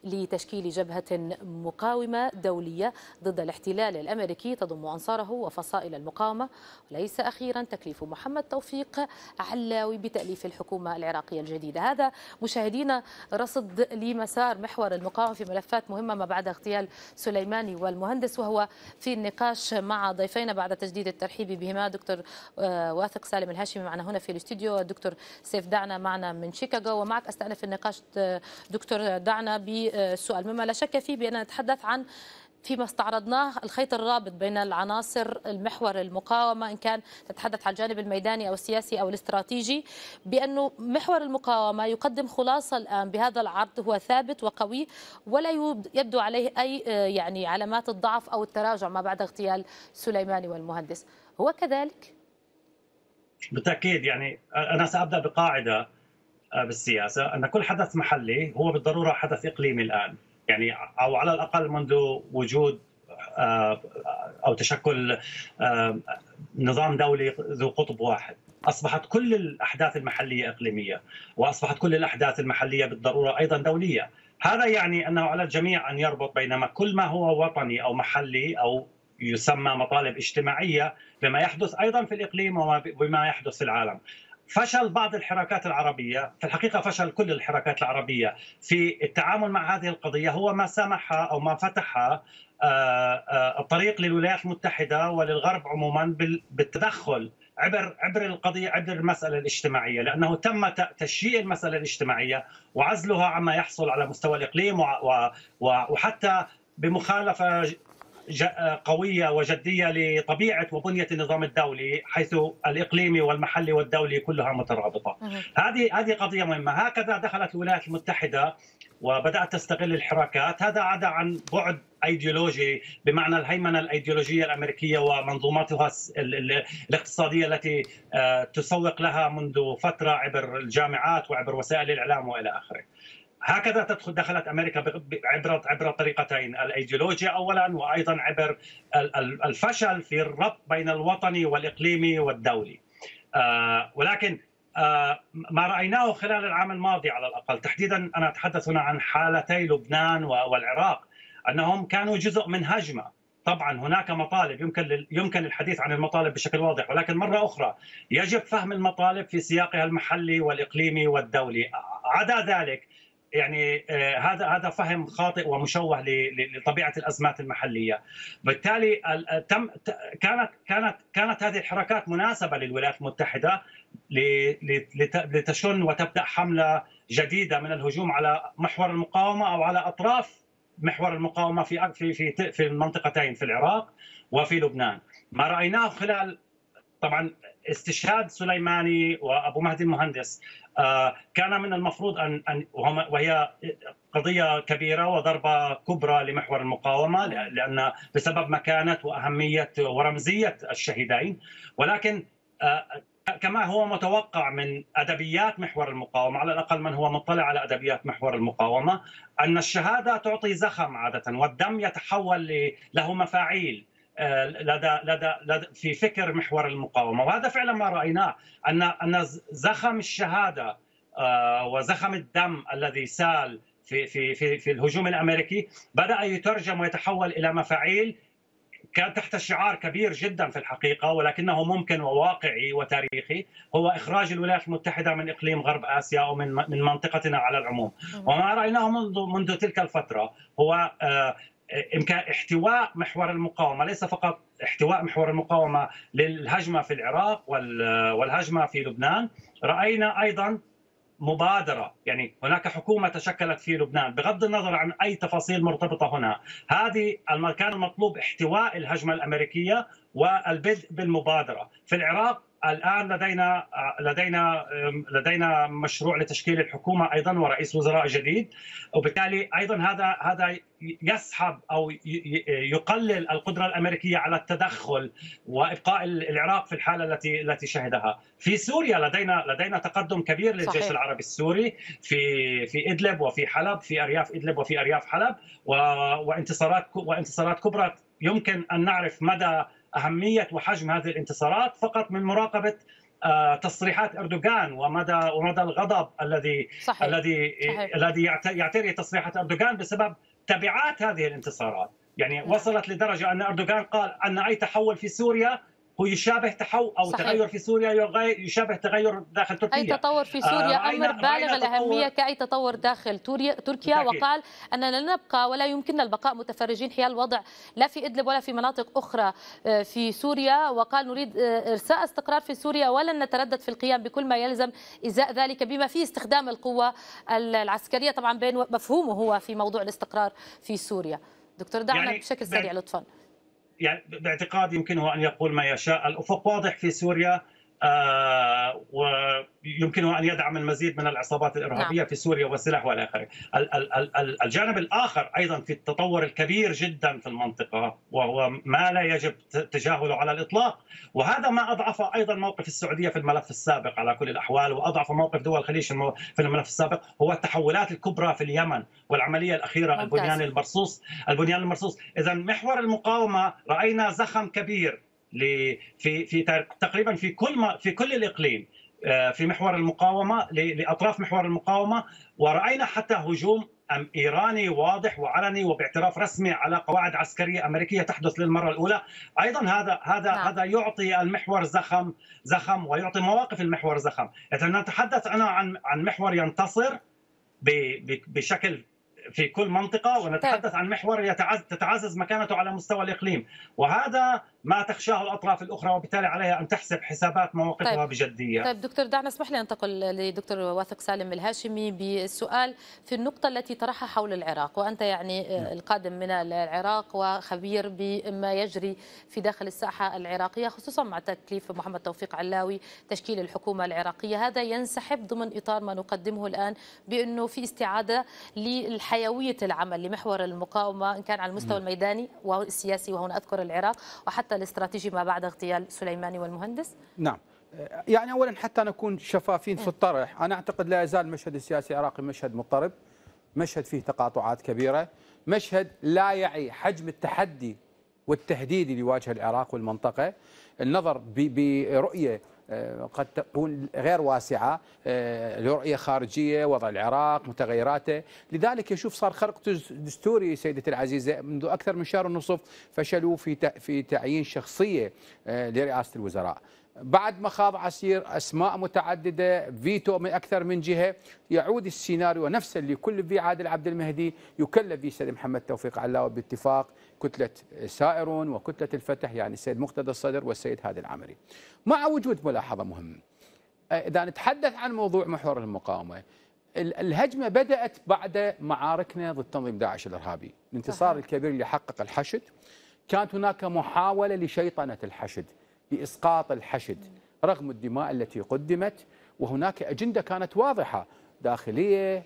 لتشكيل جبهة مقاومة دولية ضد الاحتلال الأمريكي تضم أنصاره وفصائل المقاومة، وليس أخيرا تكليف محمد توفيق علاوي بتأليف الحكومة العراقية الجديدة. هذا مشاهدينا رصد لمسار محور المقاومة في ملفات مهمة ما بعد اغتيال سليماني والمهندس، وهو في النقاش مع ضيفينا بعد تجديد الترحيب بهما دكتور واثق سالم الهاشمي معنا هنا في الاستوديو، والدكتور سيف دعنا معنا من شيكاغو. ومعك أستأنف النقاش دكتور دعنا بسؤال مما لا شك فيه بأننا نتحدث عن فيما استعرضناه الخيط الرابط بين العناصر المحور المقاومة، إن كان تتحدث عن الجانب الميداني أو السياسي أو الاستراتيجي، بأنه محور المقاومة يقدم خلاصة الآن بهذا العرض هو ثابت وقوي ولا يبدو عليه أي يعني علامات الضعف أو التراجع ما بعد اغتيال سليماني والمهندس، هو كذلك؟ بالتأكيد. يعني أنا سأبدأ بقاعدة بالسياسة أن كل حدث محلي هو بالضرورة حدث إقليمي الآن، يعني أو على الأقل منذ وجود أو تشكل نظام دولي ذو قطب واحد. أصبحت كل الأحداث المحلية إقليمية، وأصبحت كل الأحداث المحلية بالضرورة أيضا دولية. هذا يعني أنه على الجميع أن يربط بينما كل ما هو وطني أو محلي أو يسمى مطالب اجتماعية بما يحدث أيضا في الإقليم وبما يحدث في العالم. فشل بعض الحركات العربية، في الحقيقة فشل كل الحركات العربية في التعامل مع هذه القضية هو ما سمح أو ما فتح الطريق للولايات المتحدة وللغرب عموما بالتدخل عبر عبر القضية عبر المسألة الاجتماعية، لأنه تم تشييء المسألة الاجتماعية وعزلها عما يحصل على مستوى الإقليم، وحتى بمخالفة قوية وجدية لطبيعة وبنية النظام الدولي، حيث الإقليمي والمحلي والدولي كلها مترابطة. هذه هذه قضية مهمة. هكذا دخلت الولايات المتحدة وبدأت تستغل الحراكات. هذا عدا عن بعد أيديولوجي بمعنى الهيمنة الأيديولوجية الأمريكية ومنظوماتها الاقتصادية التي تسوق لها منذ فترة عبر الجامعات وعبر وسائل الإعلام وإلى آخره. هكذا تدخل دخلت امريكا عبر عبر طريقتين، الايديولوجيا اولا، وايضا عبر الفشل في الربط بين الوطني والاقليمي والدولي. آه ولكن آه ما رايناه خلال العام الماضي على الاقل، تحديدا انا اتحدث هنا عن حالتي لبنان والعراق، انهم كانوا جزء من هجمه. طبعا هناك مطالب يمكن يمكن الحديث عن المطالب بشكل واضح، ولكن مره اخرى يجب فهم المطالب في سياقها المحلي والاقليمي والدولي. عدا ذلك يعني هذا هذا فهم خاطئ ومشوه لطبيعه الازمات المحليه. بالتالي تم كانت كانت كانت هذه الحركات مناسبه للولايات المتحده لتشن وتبدا حمله جديده من الهجوم على محور المقاومه او على اطراف محور المقاومه في في في في المنطقتين، في العراق وفي لبنان. ما رايناه خلال طبعا استشهاد سليماني وابو مهدي المهندس كان من المفروض ان وهي قضيه كبيره وضربه كبرى لمحور المقاومه، لان بسبب مكانه واهميه ورمزيه الشهيدين، ولكن كما هو متوقع من ادبيات محور المقاومه، على الاقل من هو مطلع على ادبيات محور المقاومه، ان الشهاده تعطي زخم عاده، والدم يتحول له مفاعيل لدى لدى لدى في فكر محور المقاومه، وهذا فعلا ما رايناه، ان ان زخم الشهاده وزخم الدم الذي سال في في في في الهجوم الامريكي بدا يترجم ويتحول الى مفاعيل كان تحت شعار كبير جدا في الحقيقه، ولكنه ممكن وواقعي وتاريخي، هو اخراج الولايات المتحده من اقليم غرب اسيا او من من منطقتنا على العموم. وما رايناه منذ منذ تلك الفتره هو إمكان احتواء محور المقاومة، ليس فقط احتواء محور المقاومة للهجمة في العراق والهجمة في لبنان. رأينا أيضا مبادرة، يعني هناك حكومة تشكلت في لبنان بغض النظر عن أي تفاصيل مرتبطة هنا. هذه كان المطلوب احتواء الهجمة الأمريكية والبدء بالمبادرة. في العراق الآن لدينا لدينا لدينا مشروع لتشكيل الحكومة أيضا ورئيس وزراء جديد، وبالتالي أيضا هذا هذا يسحب أو يقلل القدرة الأمريكية على التدخل وإبقاء العراق في الحالة التي التي شهدها. في سوريا لدينا لدينا تقدم كبير للجيش صحيح. العربي السوري في في إدلب وفي حلب، في أرياف إدلب وفي أرياف حلب، وانتصارات وانتصارات كبرى. يمكن أن نعرف مدى أهمية وحجم هذه الانتصارات فقط من مراقبة تصريحات أردوغان ومدى ومدى الغضب الذي صحيح. الذي صحيح. الذي يعتري تصريحات أردوغان بسبب تبعات هذه الانتصارات. يعني نعم. وصلت لدرجة أن أردوغان قال أن أي تحول في سوريا هو يشابه تحول أو صحيح. تغير في سوريا يشابه تغير داخل تركيا. أي تطور في سوريا آه أمر بالغ الأهمية كأي تطور داخل تركيا، وقال أننا لن نبقى ولا يمكننا البقاء متفرجين حيال الوضع لا في إدلب ولا في مناطق أخرى في سوريا، وقال نريد إرساء استقرار في سوريا ولن نتردد في القيام بكل ما يلزم إزاء ذلك بما فيه استخدام القوة العسكرية، طبعا بين مفهومه هو في موضوع الاستقرار في سوريا. دكتور دعنا يعني بشكل سريع لطفا. يعني باعتقادي يمكنه أن يقول ما يشاء، الأفق واضح في سوريا، آه ويمكنه أن يدعم المزيد من العصابات الإرهابية نعم. في سوريا والسلاح والى آخره. الجانب الآخر أيضا في التطور الكبير جدا في المنطقة، وهو ما لا يجب تجاهله على الإطلاق، وهذا ما أضعف أيضا موقف السعودية في الملف السابق على كل الأحوال، وأضعف موقف دول الخليج في الملف السابق، هو التحولات الكبرى في اليمن والعملية الأخيرة ممتاز. البنيان المرصوص البنيان المرصوص إذا محور المقاومة رأينا زخم كبير في في تقريبا في كل ما في كل الاقليم في محور المقاومه لاطراف محور المقاومه، وراينا حتى هجوم ايراني واضح وعلني وباعتراف رسمي على قواعد عسكريه امريكيه تحدث للمره الاولى. ايضا هذا هذا نعم. هذا يعطي المحور زخم زخم ويعطي مواقف المحور زخم. اذا نتحدث انا عن عن محور ينتصر بشكل في كل منطقة، ونتحدث عن محور تتعزز مكانته على مستوى الإقليم، وهذا ما تخشاه الأطراف الأخرى، وبالتالي عليها أن تحسب حسابات مواقفها طيب. بجدية. طيب دكتور دعنا اسمح لي أنتقل لدكتور واثق سالم الهاشمي بالسؤال في النقطة التي طرحها حول العراق، وأنت يعني القادم من العراق وخبير بما يجري في داخل الساحة العراقية، خصوصا مع تكليف محمد توفيق علاوي تشكيل الحكومة العراقية. هذا ينسحب ضمن إطار ما نقدمه الآن بأنه في استعادة للحياة حيوية العمل لمحور المقاومة إن كان على المستوى الميداني والسياسي، وهنا أذكر العراق، وحتى الاستراتيجي ما بعد اغتيال سليماني والمهندس. نعم، يعني أولا حتى نكون شفافين في الطرح، أنا أعتقد لا يزال المشهد السياسي العراقي مشهد مضطرب، مشهد فيه تقاطعات كبيرة، مشهد لا يعي حجم التحدي والتهديد اللي يواجه العراق والمنطقة، النظر برؤية قد تكون غير واسعة، لرؤية خارجية، وضع العراق، متغيراته. لذلك يشوف صار خرق دستوري سيدتي العزيزة منذ أكثر من شهر ونصف، فشلوا في في تعيين شخصية لرئاسة الوزراء. بعد ما خاض عسير أسماء متعددة، فيتو من أكثر من جهة، يعود السيناريو نفسه اللي كل في عادل عبد المهدي يكلف به السيد محمد توفيق علاوي باتفاق كتلة سائرون وكتلة الفتح، يعني السيد مقتدى الصدر والسيد هادي العامري. مع وجود ملاحظة مهمة، إذا نتحدث عن موضوع محور المقاومة، الهجمة بدأت بعد معاركنا ضد تنظيم داعش الإرهابي، الانتصار الكبير اللي حقق الحشد. كانت هناك محاولة لشيطنة الحشد، لإسقاط الحشد رغم الدماء التي قدمت، وهناك أجندة كانت واضحة داخلية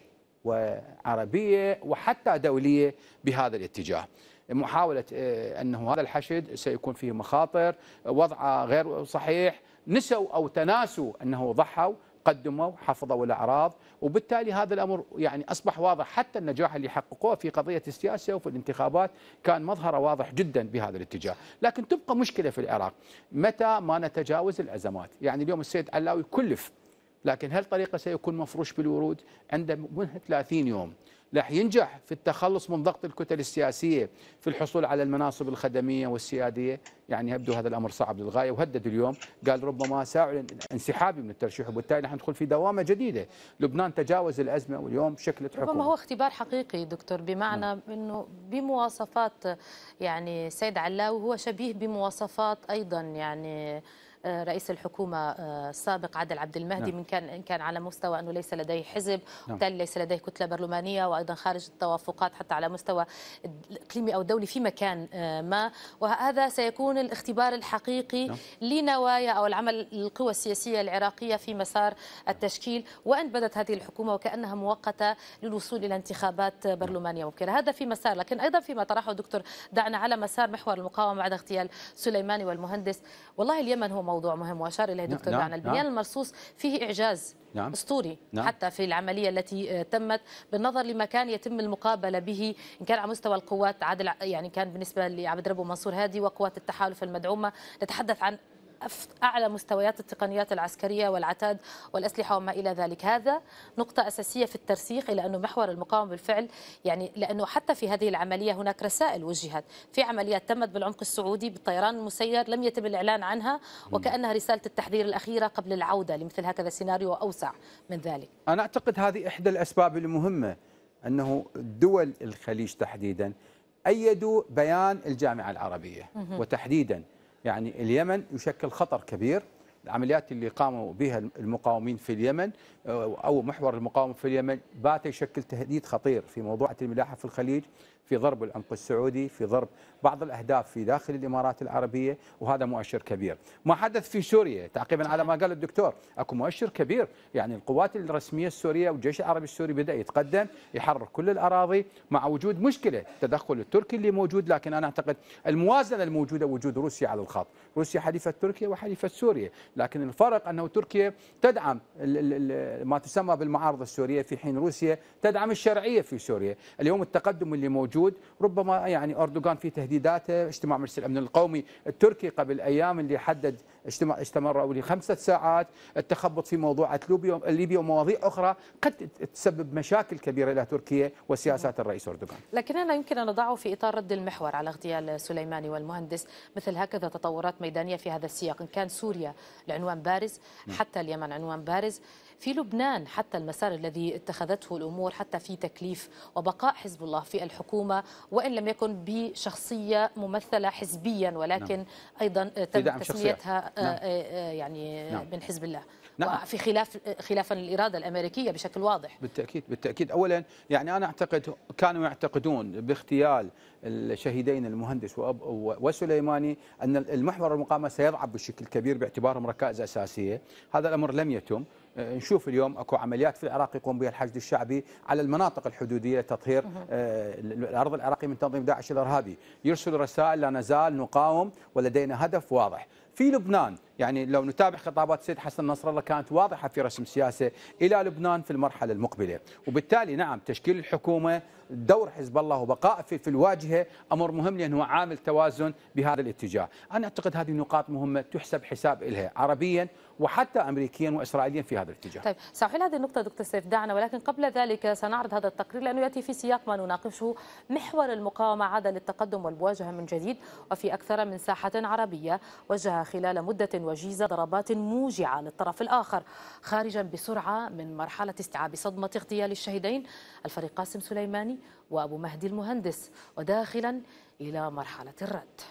وعربية وحتى دولية بهذا الاتجاه. محاولة أنه هذا الحشد سيكون فيه مخاطر، وضعه غير صحيح، نسوا أو تناسوا أنه ضحوا، قدموا، حافظوا الأعراض، وبالتالي هذا الأمر يعني أصبح واضح. حتى النجاح اللي حققوه في قضية السياسة وفي الانتخابات كان مظهره واضح جدا بهذا الاتجاه. لكن تبقى مشكلة في العراق، متى ما نتجاوز الأزمات. يعني اليوم السيد علاوي كلف، لكن هل طريقة سيكون مفروش بالورود؟ عنده منها ثلاثين يوم راح ينجح في التخلص من ضغط الكتل السياسية في الحصول على المناصب الخدمية والسيادية. يعني يبدو هذا الأمر صعب للغاية، وهدد اليوم قال ربما ساعة انسحابي من الترشيح، وبالتالي نحن ندخل في دوامة جديدة. لبنان تجاوز الأزمة واليوم شكلت حكومة. ربما هو اختبار حقيقي دكتور، بمعنى م. أنه بمواصفات يعني سيد علاوي هو شبيه بمواصفات أيضا يعني رئيس الحكومة السابق عادل عبد المهدي. نعم. من كان إن كان على مستوى أنه ليس لديه حزب، وبالتالي ليس لديه كتلة برلمانية، وأيضا خارج التوافقات حتى على مستوى الإقليمي أو الدولي في مكان ما. وهذا سيكون الاختبار الحقيقي نعم. لنوايا أو العمل القوى السياسية العراقية في مسار التشكيل، وأن بدت هذه الحكومة وكأنها مؤقتة للوصول إلى انتخابات برلمانية مبكرة. هذا في مسار، لكن أيضا فيما طرحه دكتور دعنا على مسار محور المقاومة بعد اغتيال سليماني والمهندس. والله اليمن هو موضوع مهم، واشار اليه دكتور دعنا. البنيان نعم. المرصوص فيه اعجاز نعم. اسطوري نعم. حتى في العمليه التي تمت، بالنظر لما كان يتم المقابله به ان كان على مستوى القوات عادل، يعني كان بالنسبه لعبد ربه ومنصور هادي وقوات التحالف المدعومه، نتحدث عن أعلى مستويات التقنيات العسكرية والعتاد والأسلحة وما إلى ذلك. هذا نقطة أساسية في الترسيخ إلى أنه محور المقاومة بالفعل، يعني لأنه حتى في هذه العملية هناك رسائل وجهت في عمليات تمت بالعمق السعودي بالطيران المسير لم يتم الإعلان عنها، وكأنها رسالة التحذير الأخيرة قبل العودة لمثل هكذا سيناريو أوسع من ذلك. أنا أعتقد هذه إحدى الأسباب المهمة، أنه دول الخليج تحديدا أيدوا بيان الجامعة العربية، وتحديدا يعني اليمن يشكل خطر كبير. العمليات اللي قاموا بها المقاومين في اليمن أو محور المقاومة في اليمن بات يشكل تهديد خطير في موضوع الملاحة في الخليج، في ضرب العمق السعودي، في ضرب بعض الأهداف في داخل الإمارات العربية، وهذا مؤشر كبير. ما حدث في سوريا تعقيبا على ما قال الدكتور اكو مؤشر كبير، يعني القوات الرسمية السورية والجيش العربي السوري بدأ يتقدم يحرر كل الأراضي مع وجود مشكلة التدخل التركي اللي موجود، لكن أنا أعتقد الموازنة الموجودة وجود روسيا على الخط، روسيا حليفة تركيا وحليفة سوريا، لكن الفرق أنه تركيا تدعم ما تسمى بالمعارضة السورية في حين روسيا تدعم الشرعية في سوريا. اليوم التقدم اللي موجود ربما يعني أردوغان في تهديداته، اجتماع مجلس الأمن القومي التركي قبل أيام اللي حدد اجتماع استمر لخمسة ساعات، التخبط في موضوع ليبيا ومواضيع أخرى قد تسبب مشاكل كبيرة إلى تركيا وسياسات الرئيس أردوغان. لكننا يمكن أن نضعه في إطار رد المحور على اغتيال سليماني والمهندس، مثل هكذا تطورات ميدانية في هذا السياق، إن كان سوريا لعنوان بارز حتى اليمن عنوان بارز، في لبنان حتى المسار الذي اتخذته الأمور حتى في تكليف وبقاء حزب الله في الحكومة، وإن لم يكن بشخصية ممثلة حزبيا ولكن نعم. أيضا تم تسميتها نعم. يعني نعم. من حزب الله نعم. وفي خلاف خلافا للإرادة الأمريكية بشكل واضح. بالتأكيد بالتأكيد. أولا يعني أنا أعتقد كانوا يعتقدون باغتيال الشهيدين المهندس وسليماني أن المحور المقاومة سيضعف بشكل كبير باعتبارهم ركائز أساسية، هذا الأمر لم يتم. نشوف اليوم اكو عمليات في العراق يقوم بها الحشد الشعبي على المناطق الحدوديه لتطهير الارض العراقيه من تنظيم داعش الارهابي، يرسل رسائل لا نزال نقاوم ولدينا هدف واضح. في لبنان يعني لو نتابع خطابات السيد حسن نصر الله كانت واضحه في رسم سياسه الى لبنان في المرحله المقبله، وبالتالي نعم تشكيل الحكومه دور حزب الله وبقاء في, في الواجهه امر مهم لانه عامل توازن بهذا الاتجاه. انا اعتقد هذه نقاط مهمه تحسب حساب لها عربيا وحتى امريكيا واسرائيليا في هذا الاتجاه. طيب سأحيل هذه النقطه دكتور سيف دعنا، ولكن قبل ذلك سنعرض هذا التقرير لانه ياتي في سياق ما نناقشه، محور المقاومه عاد للتقدم والمواجهه من جديد وفي اكثر من ساحه عربيه، وجه خلال مده وجيزه ضربات موجعه للطرف الاخر، خارجا بسرعه من مرحله استيعاب صدمه اغتيال الشهيدين الفريق قاسم سليماني وابو مهدي المهندس، وداخلا الى مرحله الرد.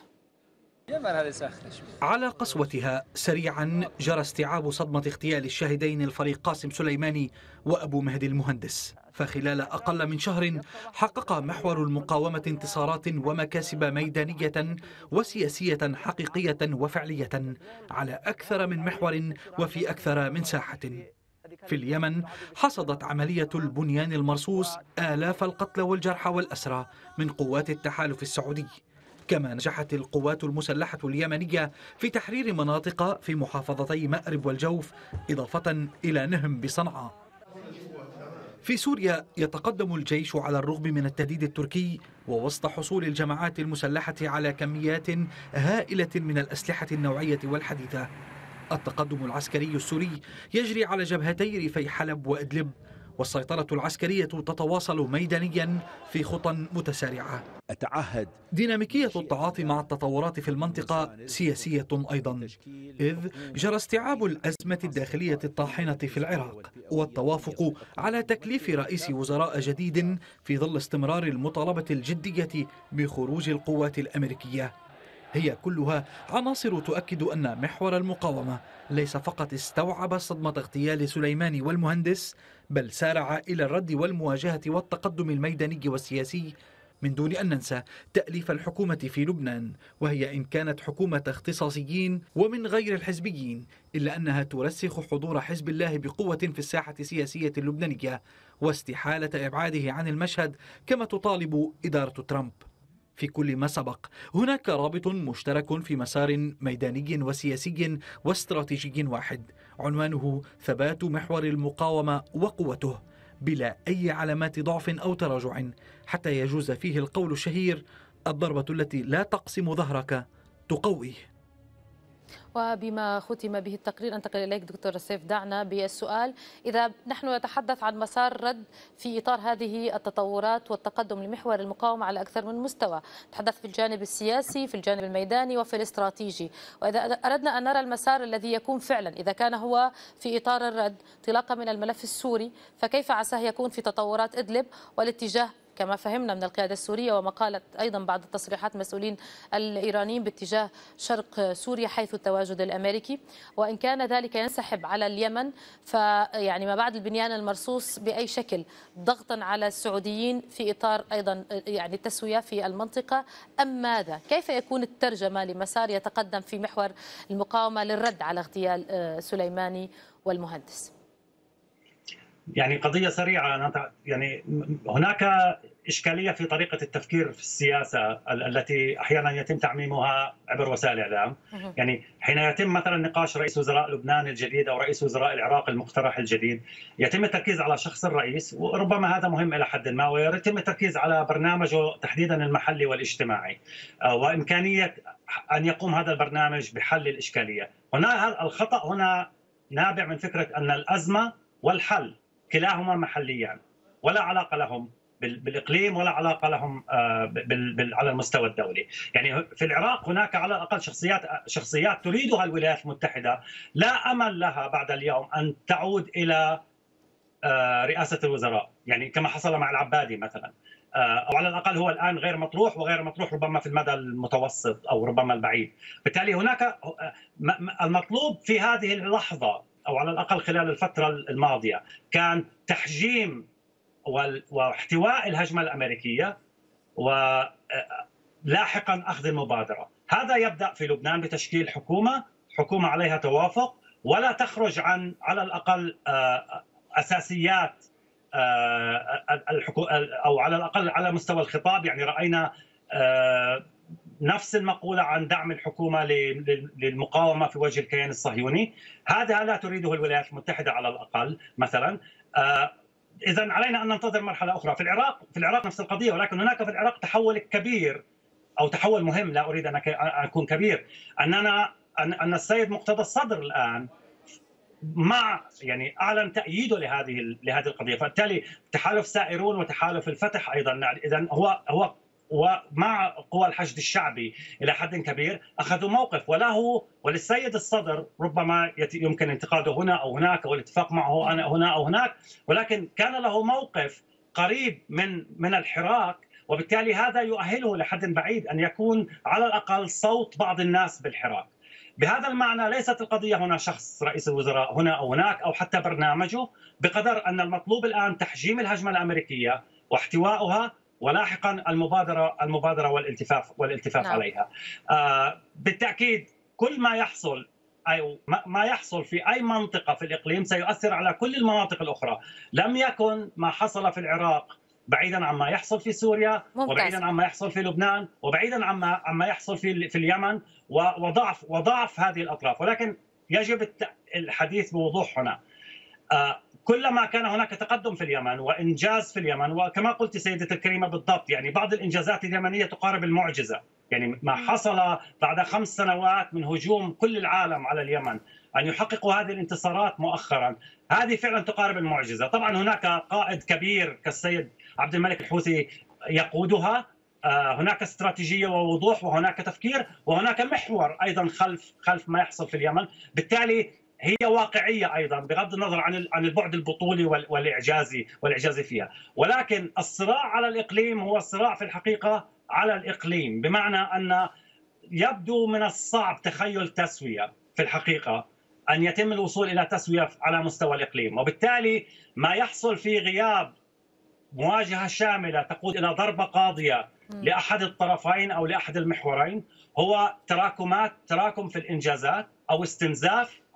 على قسوتها سريعا جرى استيعاب صدمة اغتيال الشاهدين الفريق قاسم سليماني وأبو مهدي المهندس، فخلال أقل من شهر حقق محور المقاومة انتصارات ومكاسب ميدانية وسياسية حقيقية وفعلية على أكثر من محور وفي أكثر من ساحة. في اليمن حصدت عملية البنيان المرصوص آلاف القتلى والجرحى والأسرى من قوات التحالف السعودي، كما نجحت القوات المسلحة اليمنية في تحرير مناطق في محافظتي مأرب والجوف إضافة إلى نهم بصنعاء. في سوريا يتقدم الجيش على الرغم من التهديد التركي ووسط حصول الجماعات المسلحة على كميات هائلة من الأسلحة النوعية والحديثة. التقدم العسكري السوري يجري على جبهتي ريفي حلب وإدلب، والسيطرة العسكرية تتواصل ميدانيا في خطى متسارعة. أتعهد ديناميكية التعاطي مع التطورات في المنطقة سياسية أيضا، إذ جرى استيعاب الأزمة الداخلية الطاحنة في العراق والتوافق على تكليف رئيس وزراء جديد في ظل استمرار المطالبة الجدية بخروج القوات الأمريكية. هي كلها عناصر تؤكد أن محور المقاومة ليس فقط استوعب صدمة اغتيال سليماني والمهندس، بل سارع إلى الرد والمواجهة والتقدم الميداني والسياسي، من دون أن ننسى تأليف الحكومة في لبنان، وهي إن كانت حكومة اختصاصيين ومن غير الحزبيين إلا أنها ترسخ حضور حزب الله بقوة في الساحة السياسية اللبنانية واستحالة إبعاده عن المشهد كما تطالب إدارة ترامب. في كل ما سبق هناك رابط مشترك في مسار ميداني وسياسي واستراتيجي واحد، عنوانه ثبات محور المقاومة وقوته بلا أي علامات ضعف أو تراجع، حتى يجوز فيه القول الشهير: الضربة التي لا تقسم ظهرك تقويه. وبما ختم به التقرير أنتقل إليك دكتور سيف. دعنا بالسؤال، إذا نحن نتحدث عن مسار رد في إطار هذه التطورات والتقدم لمحور المقاومة على أكثر من مستوى، نتحدث في الجانب السياسي، في الجانب الميداني، وفي الاستراتيجي، وإذا أردنا أن نرى المسار الذي يكون فعلا، إذا كان هو في إطار الرد انطلاقا من الملف السوري، فكيف عساه يكون في تطورات إدلب والاتجاه كما فهمنا من القيادة السورية، وما قالت أيضا بعض التصريحات المسؤولين الإيرانيين باتجاه شرق سوريا حيث التواجد الأمريكي، وإن كان ذلك ينسحب على اليمن فيعني ما بعد البنيان المرصوص بأي شكل ضغطا على السعوديين في إطار أيضا يعني التسوية في المنطقة أم ماذا؟ كيف يكون الترجمة لمسار يتقدم في محور المقاومة للرد على اغتيال سليماني والمهندس؟ يعني قضية سريعة، يعني هناك إشكالية في طريقة التفكير في السياسة التي أحيانا يتم تعميمها عبر وسائل الإعلام. يعني حين يتم مثلا نقاش رئيس وزراء لبنان الجديد أو رئيس وزراء العراق المقترح الجديد، يتم التركيز على شخص الرئيس، وربما هذا مهم إلى حد ما، ويتم التركيز على برنامجه تحديدا المحلي والاجتماعي وإمكانية أن يقوم هذا البرنامج بحل الإشكالية. هنا الخطأ هنا نابع من فكرة أن الأزمة والحل كلاهما محليان، ولا علاقة لهم بالإقليم ولا علاقة لهم على المستوى الدولي. يعني في العراق هناك على الأقل شخصيات شخصيات تريدها الولايات المتحدة، لا أمل لها بعد اليوم أن تعود إلى رئاسة الوزراء، يعني كما حصل مع العبادي مثلا، أو على الأقل هو الآن غير مطروح، وغير مطروح ربما في المدى المتوسط أو ربما البعيد. بالتالي هناك المطلوب في هذه اللحظة أو على الأقل خلال الفترة الماضية كان تحجيم واحتواء الهجمة الأمريكية ولاحقا أخذ المبادرة. هذا يبدأ في لبنان بتشكيل حكومة حكومة عليها توافق، ولا تخرج عن على الأقل أساسيات أو على الأقل على مستوى الخطاب. يعني رأينا نفس المقولة عن دعم الحكومة للمقاومة في وجه الكيان الصهيوني، هذا لا تريده الولايات المتحدة على الأقل مثلا. إذن علينا أن ننتظر مرحلة أخرى. في العراق في العراق نفس القضية، ولكن هناك في العراق تحول كبير أو تحول مهم، لا أريد أن أكون كبير، أننا أن السيد مقتدى الصدر الآن مع يعني أعلن تأييده لهذه لهذه القضية، فبالتالي تحالف سائرون وتحالف الفتح أيضا، إذن هو هو ومع قوى الحشد الشعبي إلى حد كبير أخذوا موقف، وله وللسيد الصدر ربما يمكن انتقاده هنا أو هناك أو الاتفاق معه أنا هنا أو هناك، ولكن كان له موقف قريب من من الحراك، وبالتالي هذا يؤهله لحد بعيد أن يكون على الأقل صوت بعض الناس بالحراك. بهذا المعنى ليست القضية هنا شخص رئيس الوزراء هنا أو هناك أو حتى برنامجه، بقدر أن المطلوب الآن تحجيم الهجمة الأمريكية واحتوائها، ولاحقا المبادرة المبادرة والالتفاف والالتفاف نعم. عليها. آه بالتأكيد كل ما يحصل أي ما يحصل في أي منطقة في الإقليم سيؤثر على كل المناطق الأخرى. لم يكن ما حصل في العراق بعيدا عما يحصل في سوريا ممتاز. وبعيدا عما يحصل في لبنان، وبعيدا عما عما يحصل في في اليمن، وضعف وضعف هذه الأطراف، ولكن يجب الحديث بوضوح هنا. آه كلما كان هناك تقدم في اليمن وإنجاز في اليمن، وكما قلت سيدتي الكريمة بالضبط، يعني بعض الإنجازات اليمنية تقارب المعجزة. يعني ما حصل بعد خمس سنوات من هجوم كل العالم على اليمن، أن يحققوا هذه الانتصارات مؤخرا، هذه فعلا تقارب المعجزة. طبعا هناك قائد كبير كالسيد عبد الملك الحوثي يقودها، هناك استراتيجية ووضوح، وهناك تفكير، وهناك محور أيضا خلف خلف ما يحصل في اليمن. بالتالي هي واقعية أيضا بغض النظر عن عن البعد البطولي والإعجازي والإعجازي فيها، ولكن الصراع على الإقليم هو الصراع في الحقيقة على الإقليم، بمعنى أن يبدو من الصعب تخيل تسوية في الحقيقة، أن يتم الوصول إلى تسوية على مستوى الإقليم، وبالتالي ما يحصل في غياب مواجهة شاملة تقود إلى ضربة قاضية لأحد الطرفين أو لأحد المحورين هو تراكمات تراكم في الإنجازات أو استنزاف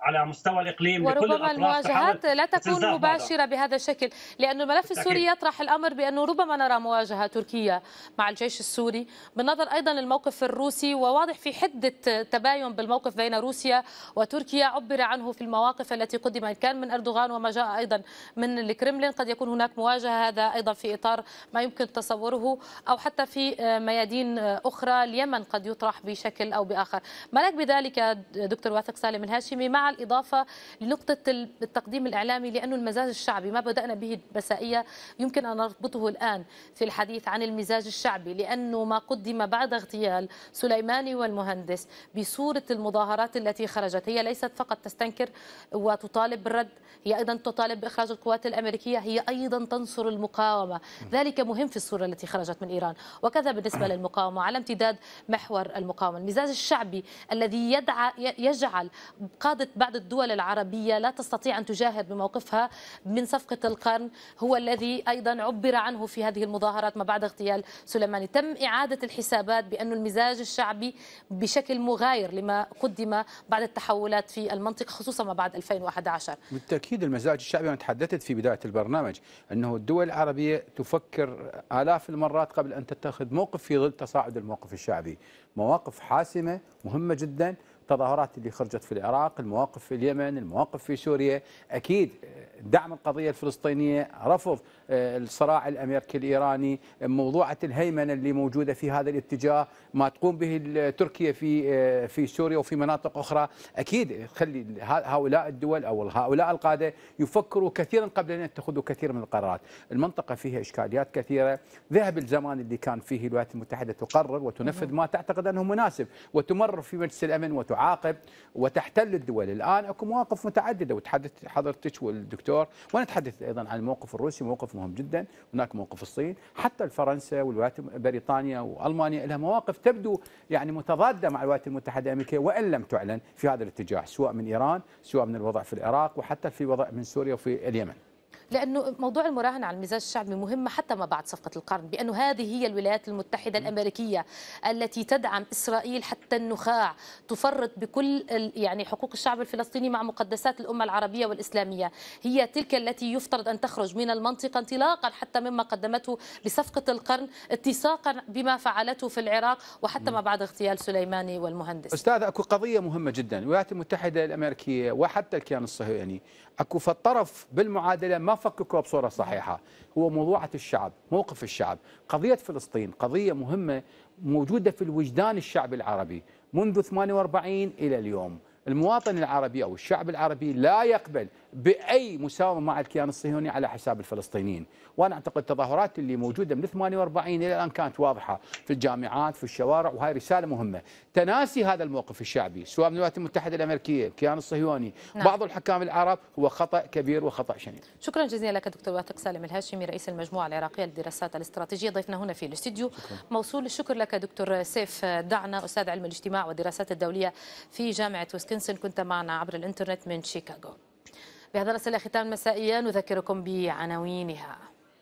على مستوى الاقليم لكل وربما الاطراف المواجهات لا تكون مباشره هذا. بهذا الشكل، لأن الملف السوري يطرح الامر بانه ربما نرى مواجهه تركيه مع الجيش السوري، بالنظر ايضا للموقف الروسي، وواضح في حده تباين بالموقف بين روسيا وتركيا عبر عنه في المواقف التي قدم، إن كان من اردوغان وما جاء ايضا من الكرملين. قد يكون هناك مواجهه، هذا ايضا في اطار ما يمكن تصوره، او حتى في ميادين اخرى. اليمن قد يطرح بشكل او باخر. ما لك بذلك دكتور واثق سالم الهاشمي، مع الاضافه لنقطه التقديم الاعلامي، لانه المزاج الشعبي ما بدانا به مسائيه يمكن ان نربطه الان في الحديث عن المزاج الشعبي، لانه ما قدم بعد اغتيال سليماني والمهندس بصوره المظاهرات التي خرجت، هي ليست فقط تستنكر وتطالب بالرد، هي ايضا تطالب باخراج القوات الامريكيه، هي ايضا تنصر المقاومه. ذلك مهم في الصوره التي خرجت من ايران، وكذا بالنسبه للمقاومه على امتداد محور المقاومه. المزاج الشعبي الذي يدعى يجعل قاده بعض الدول العربيه لا تستطيع ان تجاهد بموقفها من صفقه القرن هو الذي ايضا عبر عنه في هذه المظاهرات ما بعد اغتيال سليماني. تم اعاده الحسابات بأن المزاج الشعبي بشكل مغاير لما قدم بعد التحولات في المنطقه، خصوصا ما بعد ألفين وأحد عشر. بالتاكيد المزاج الشعبي، انا تحدثت في بدايه البرنامج انه الدول العربيه تفكر آلاف المرات قبل ان تتخذ موقف في ظل تصاعد الموقف الشعبي. مواقف حاسمه مهمه جدا، التظاهرات اللي خرجت في العراق، المواقف في اليمن، المواقف في سوريا، اكيد دعم القضيه الفلسطينيه، رفض الصراع الامريكي الايراني، موضوعه الهيمنه اللي موجوده في هذا الاتجاه، ما تقوم به تركيا في في سوريا وفي مناطق اخرى، اكيد تخلي هؤلاء الدول او هؤلاء القاده يفكروا كثيرا قبل ان يتخذوا كثير من القرارات. المنطقه فيها اشكاليات كثيره، ذهب الزمان اللي كان فيه الولايات المتحده تقرر وتنفذ ما تعتقد انه مناسب وتمرر في مجلس الامن وتعاقب وتحتل الدول. الان اكو مواقف متعدده، وتحدث حضرتك والدكتور، ونتحدث ايضا عن الموقف الروسي، موقف مهم جدا، هناك موقف الصين، حتى فرنسا والولايات بريطانيا والمانيا لها مواقف تبدو يعني متضاده مع الولايات المتحده الامريكيه وان لم تعلن في هذا الاتجاه، سواء من ايران، سواء من الوضع في العراق، وحتى في وضع من سوريا وفي اليمن. لأنه موضوع المراهنة على المزاج الشعبي مهمة حتى ما بعد صفقة القرن، بأنه هذه هي الولايات المتحدة الأمريكية التي تدعم إسرائيل حتى النخاع، تفرط بكل يعني حقوق الشعب الفلسطيني مع مقدسات الأمة العربية والإسلامية، هي تلك التي يفترض أن تخرج من المنطقة انطلاقا حتى مما قدمته بصفقة القرن، اتساقا بما فعلته في العراق وحتى ما بعد اغتيال سليماني والمهندس. أستاذ، أكو قضية مهمة جدا، الولايات المتحدة الأمريكية وحتى الكيان الصهيوني أكو في الطرف بالمعادلة ما فككوا بصورة صحيحة، هو موضوعة الشعب، موقف الشعب. قضية فلسطين قضية مهمة موجودة في الوجدان الشعبي العربي منذ ثمانية وأربعين إلى اليوم. المواطن العربي أو الشعب العربي لا يقبل بأي مساومة مع الكيان الصهيوني على حساب الفلسطينيين، وأنا أعتقد التظاهرات اللي موجودة من ثمانية وأربعين إلى الآن كانت واضحة في الجامعات في الشوارع، وهي رسالة مهمة. تناسي هذا الموقف الشعبي سواء من الولايات المتحدة الأمريكية، الكيان الصهيوني، نعم. بعض الحكام العرب، هو خطأ كبير وخطأ شنيع. شكرا جزيلا لك دكتور واثق سالم الهاشمي، رئيس المجموعة العراقية للدراسات الاستراتيجية، ضيفنا هنا في الاستديو. موصول الشكر لك دكتور سيف دعنا، أستاذ علم الاجتماع والدراسات الدولية في جامعة ويسكنسن، كنت معنا عبر الإنترنت من شيكاغو. بهذا نصل ختام مسائيا، نذكركم بعناوينها.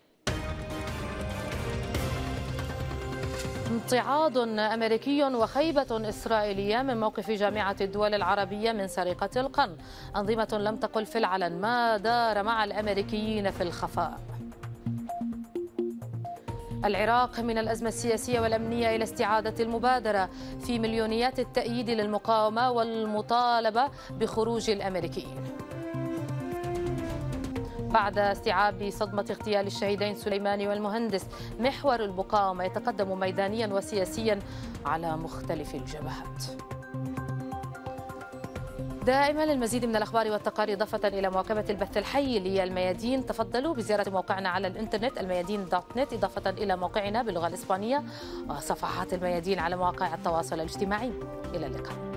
امتعاض أمريكي وخيبة إسرائيلية من موقف جامعة الدول العربية من سرقة القرن. أنظمة لم تقل في العلن ما دار مع الأمريكيين في الخفاء. العراق من الأزمة السياسية والأمنية إلى استعادة المبادرة في مليونيات التأييد للمقاومة والمطالبة بخروج الأمريكيين. بعد استيعاب صدمة اغتيال الشهيدين سليماني والمهندس، محور المقاومة يتقدم ميدانيا وسياسيا على مختلف الجبهات. دائما للمزيد من الأخبار والتقارير إضافة إلى مواكبة البث الحي للميادين، تفضلوا بزيارة موقعنا على الإنترنت الميادين دوت نت، إضافة إلى موقعنا باللغة الإسبانية وصفحات الميادين على مواقع التواصل الاجتماعي. إلى اللقاء.